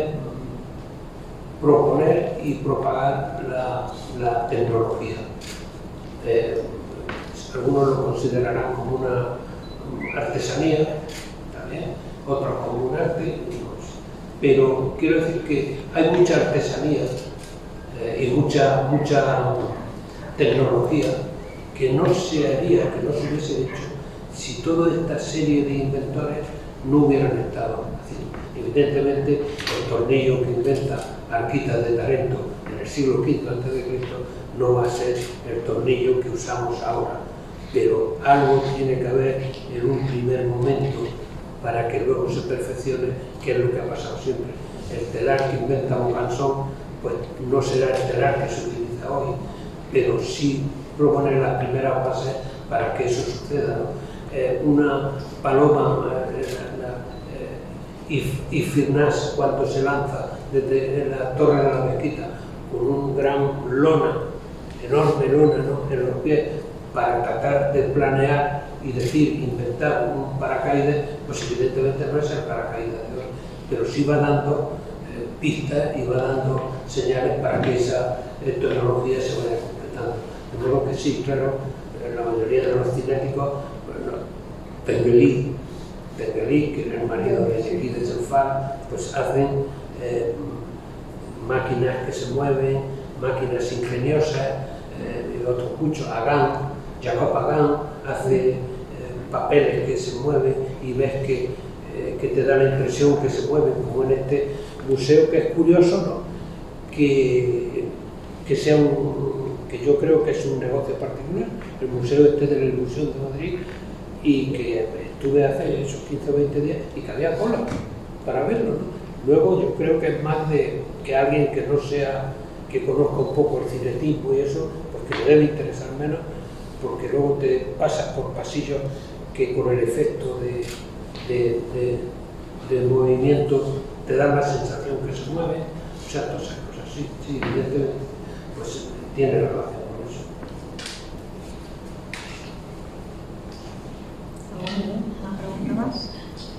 proponer y propagar la tecnología. Algunos lo considerarán como una artesanía, también, otros como un arte, pero quiero decir que hay mucha artesanía y mucha tecnología que no se haría, que no se hubiese hecho si toda esta serie de inventores no hubieran estado haciendo. Evidentemente, el tornillo que inventa Arquitas de Tarento en el siglo V a.C. no va a ser el tornillo que usamos ahora, pero algo tiene que haber en un primer momento para que luego se perfeccione, que es lo que ha pasado siempre. El telar que inventa Moganson, pues no será el telar que se utiliza hoy, pero sí proponer las primeras bases para que eso suceda, ¿no? Una paloma, Ifirnas, cuando se lanza desde la torre de la mezquita con un gran enorme lona, ¿no?, en los pies, para tratar de planear y inventar un paracaídas, pues evidentemente no es el paracaídas de hoy, pero sí va dando pistas y va dando señales para que esa tecnología se vaya completando. De modo que sí, claro, la mayoría de los cinéticos, bueno, Pengeli, que es el marido de Ezequiel de Senfal, pues hacen máquinas que se mueven, máquinas ingeniosas, y otros muchos. Jacob Agan hace papeles que se mueven y ves que te da la impresión que se mueven, como en este museo, que es curioso, ¿no?, que yo creo que es un negocio particular, el Museo de la Ilusión de Madrid, y que estuve hace esos 15 o 20 días y que había cola para verlo, ¿no? Luego yo creo que es más de que alguien que no sea, que conozca un poco el cinetismo y eso, porque le debe interesar menos, porque luego te pasas por pasillos que con el efecto de movimiento te dan la sensación que se mueve, o sea, todas esas cosas, sí, evidentemente, pues tiene relación con eso. ¿Una pregunta más?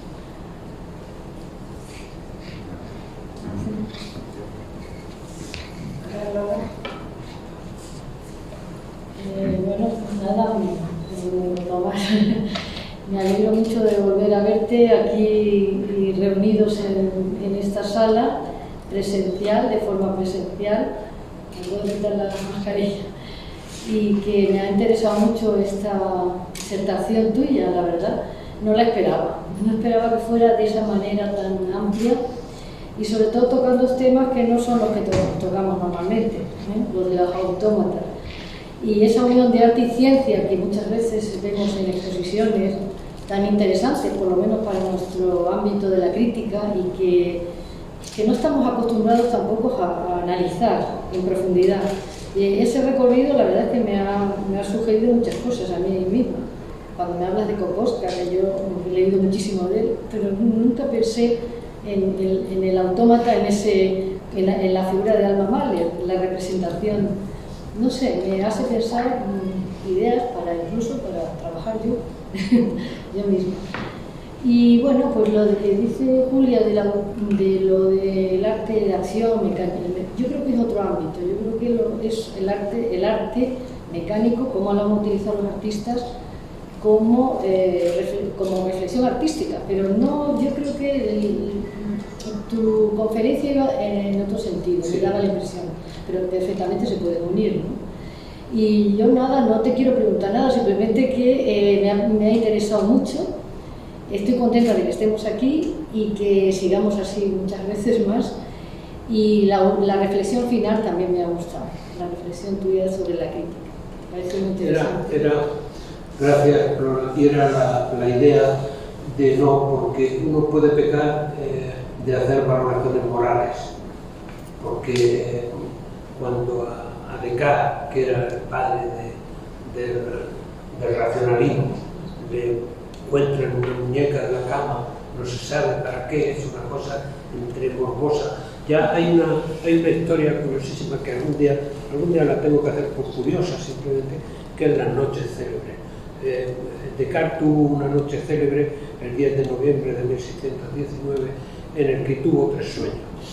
Bueno, pues nada, Tomás, me alegro mucho de volver a verte aquí reunidos en esta sala presencial, de forma presencial. Me puedo quitar la mascarilla. Y que me ha interesado mucho esta disertación tuya, la verdad. No la esperaba. No esperaba que fuera de esa manera tan amplia y sobre todo tocando temas que no son los que tocamos normalmente, los de los autómatas. Y esa unión de arte y ciencia que muchas veces vemos en exposiciones tan interesantes, por lo menos para nuestro ámbito de la crítica, y que no estamos acostumbrados tampoco a analizar en profundidad. Y ese recorrido, la verdad es que me ha sugerido muchas cosas a mí misma. Cuando me hablas de Kokoschka, que yo he leído muchísimo de él, pero nunca pensé en el autómata, en la figura de Alma Mahler, la representación. No sé, me hace pensar ideas incluso para trabajar yo misma. Y bueno, pues lo que dice Julia de lo del arte de acción mecánica, yo creo que es otro ámbito. Yo creo que es el arte mecánico, como lo han utilizado los artistas como reflexión artística, pero no, yo creo que tu conferencia iba en otro sentido, me daba la impresión, pero perfectamente se pueden unir, ¿no? Y yo nada, no te quiero preguntar nada, simplemente que me ha interesado mucho. Estoy contenta de que estemos aquí y que sigamos así muchas veces más. Y la reflexión final también me ha gustado, la reflexión tuya sobre la crítica. Me parece muy interesante. Gracias, Flora. Y era la idea de no, porque uno puede pecar de hacer valoraciones morales. Porque cuando a Descartes, que era el padre del racionalismo, le encuentran una muñeca en la cama, no se sabe para qué, es una cosa entre morbosa. Ya hay una historia curiosísima que algún día la tengo que hacer por curiosa simplemente, que es las noches célebres. Descartes tuvo una noche célebre el 10 de noviembre de 1619 en el que tuvo 3 sueños.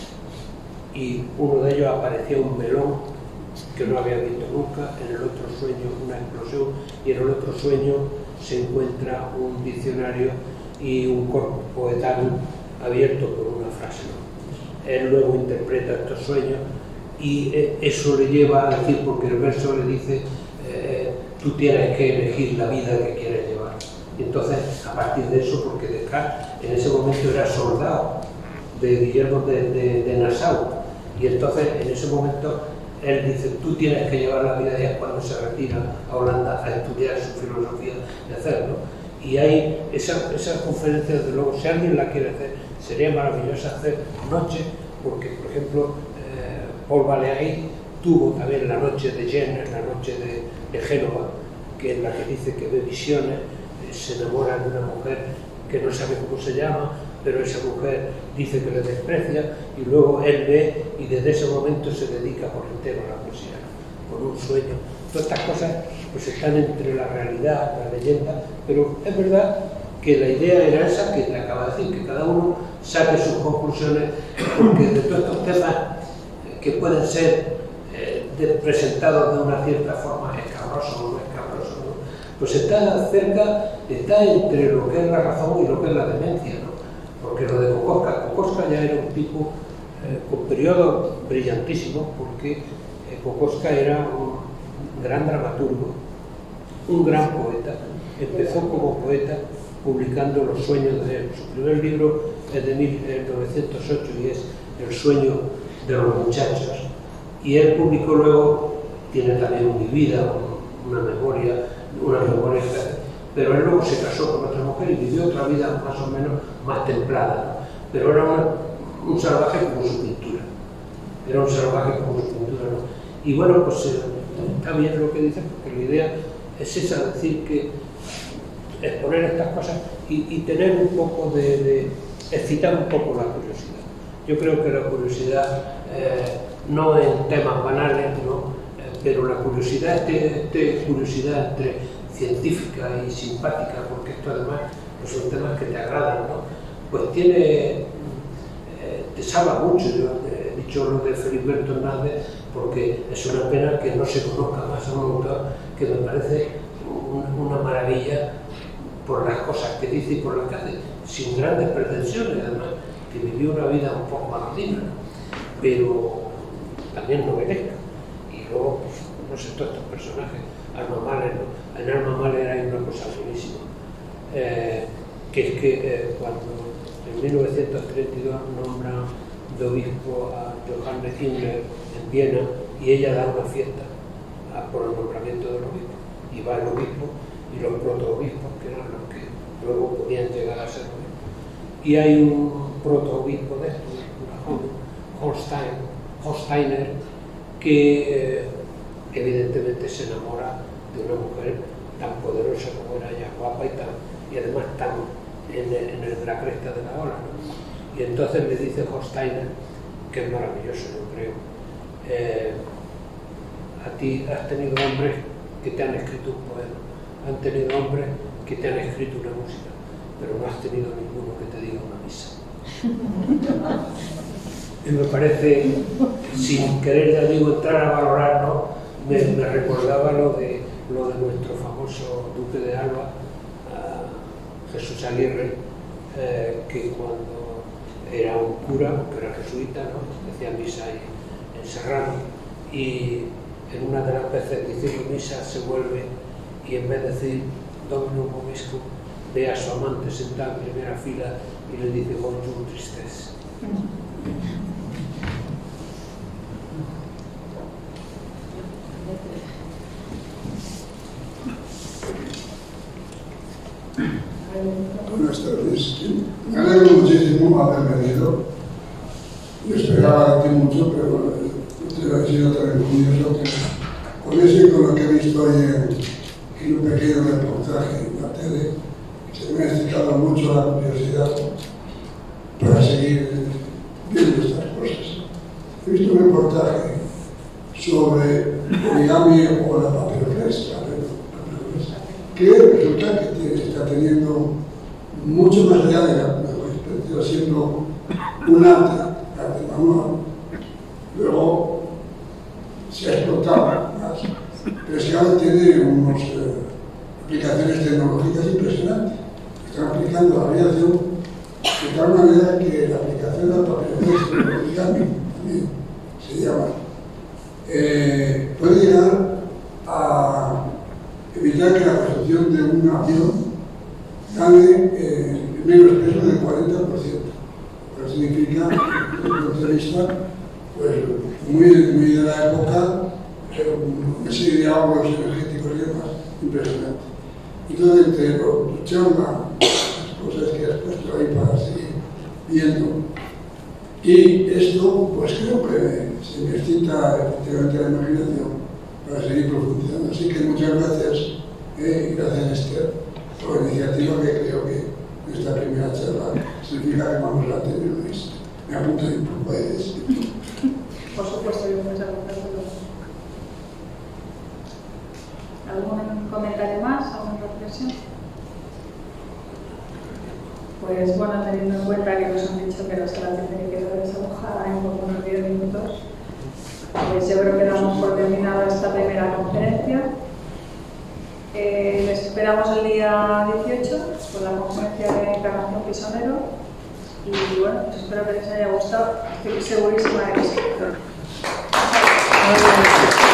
Y uno de ellos aparecía un melón que no había visto nunca, en el otro sueño una explosión y en el otro sueño se encuentra un diccionario y un corpus poetano abierto por una frase. Él luego interpreta estos sueños y eso le lleva a decir, porque el verso le dice tú tienes que elegir la vida que quieres llevar. Y entonces, a partir de eso, porque Descartes en ese momento era soldado de Guillermo de Nassau, y entonces en ese momento él dice, tú tienes que llevar la vida, y es cuando se retira a Holanda a estudiar su filosofía de hacerlo. Y hay esa conferencia, desde luego, si alguien la quiere hacer, sería maravillosa hacer noche, porque, por ejemplo, Paul Valéry tuvo también la noche de Jenner, la noche de Génova, que es la que dice que ve visiones, se enamora de una mujer que no sabe cómo se llama, pero esa mujer dice que le desprecia, y luego él ve y desde ese momento se dedica por entero a la poesía, por un sueño. Todas estas cosas pues están entre la realidad, la leyenda, pero es verdad que la idea era esa que te acabo de decir, que cada uno saque sus conclusiones, porque de todos estos temas que pueden ser presentados de una cierta forma, escabrosos o no escabrosos, ¿no? Pues está cerca, está entre lo que es la razón y lo que es la demencia, ¿no? Porque lo de Kokoschka ya era un tipo con periodos brillantísimos, porque Kokoschka era un gran dramaturgo, un gran poeta. Empezó como poeta publicando los sueños de él. Su primer libro es de 1908 y es El sueño de los muchachos. Y él publicó luego, tiene también mi vida, una memoria, pero él luego se casó con otra mujer y vivió otra vida más o menos más templada, ¿no? Pero era un salvaje como su pintura, ¿no? Y bueno, pues está bien lo que dice, porque la idea es esa, decir que exponer estas cosas y tener un poco excitar un poco la curiosidad. Yo creo que la curiosidad, no en temas banales, ¿no? Pero la curiosidad, curiosidad entre científica y simpática, porque esto además pues son temas que te agradan, ¿no? Pues te salva mucho. Yo he dicho lo de Feliberto Hernández porque es una pena que no se conozca más a un autor que me parece una maravilla por las cosas que dice y por las que hace, sin grandes pretensiones, además, que vivió una vida un poco malandina, pero también novelesca. Y luego, pues, no sé, todos estos personajes, Alma Mahler, ¿no? En Alma Mahler hay una cosa buenísima, que es que cuando en 1932 nombra de obispo a Johannes Himmler en Viena, y ella da una fiesta por el nombramiento del obispo, y va el obispo y los protoobispos, que eran los que luego podían llegar a ser obispos. Y hay un protoobispo de estos, una joven, Holsteiner, que evidentemente se enamora de una mujer tan poderosa como era ella, guapa y además tan en la cresta de la ola, ¿no? Y entonces le dice Holsteiner, que es maravilloso, yo creo, a ti has tenido hombres que te han escrito un poema, han tenido hombres que te han escrito una música, pero no has tenido ninguno que te diga una misa. Y me parece, sin querer, ya digo, entrar a valorarlo, me recordaba lo de nuestro famoso duque de Alba, Jesús Aguirre, que cuando era un cura, que era jesuita, ¿no? Decía misa en Serrano, y en una de las veces diciendo misa se vuelve y en vez de decir Dominum vobiscum, ve a su amante sentada en primera fila y le dice bonjour tristesse. Buenas tardes. Me alegro muchísimo haber venido. Yo esperaba de ti mucho, pero usted ha sido tan curioso que con eso y con lo que he visto hoy en un pequeño reportaje en la tele, se me ha excitado mucho la curiosidad para seguir viendo estas cosas. He visto un reportaje sobre origami o la papiroflexia, que resulta que está teniendo mucho más allá de la siendo un arte manual. Luego se ha explotado más, pero es que ahora tiene unas aplicaciones tecnológicas impresionantes. Están aplicando la aviación de tal manera que la aplicación del papiroflexia, el origami, también se llama, puede llegar a evitar que la construcción de un avión gane menos peso del 40%. Lo que significa, desde el punto de vista, pues, muy de la época, una serie de ahorros energéticos y demás, impresionante. Entonces, entre los chamba, las cosas que has puesto ahí para seguir viendo, y esto, pues creo que se me excita efectivamente la imaginación para seguir profundizando. Así que muchas gracias, gracias Esther, por la iniciativa, que creo que esta primera charla significa que vamos a tener un éxito. Me apunto y puedes. Por supuesto, yo muchas gracias. ¿Algún comentario más? ¿Alguna reflexión? Pues bueno, teniendo en cuenta que nos han dicho que la sala tiene que quedar desalojada en como unos 10 minutos, pues yo creo que damos por terminada esta primera conferencia. Les esperamos el día 18 con la conferencia de Encarnación Pisonero y bueno, pues espero que les haya gustado. Estoy segurísima de que sí.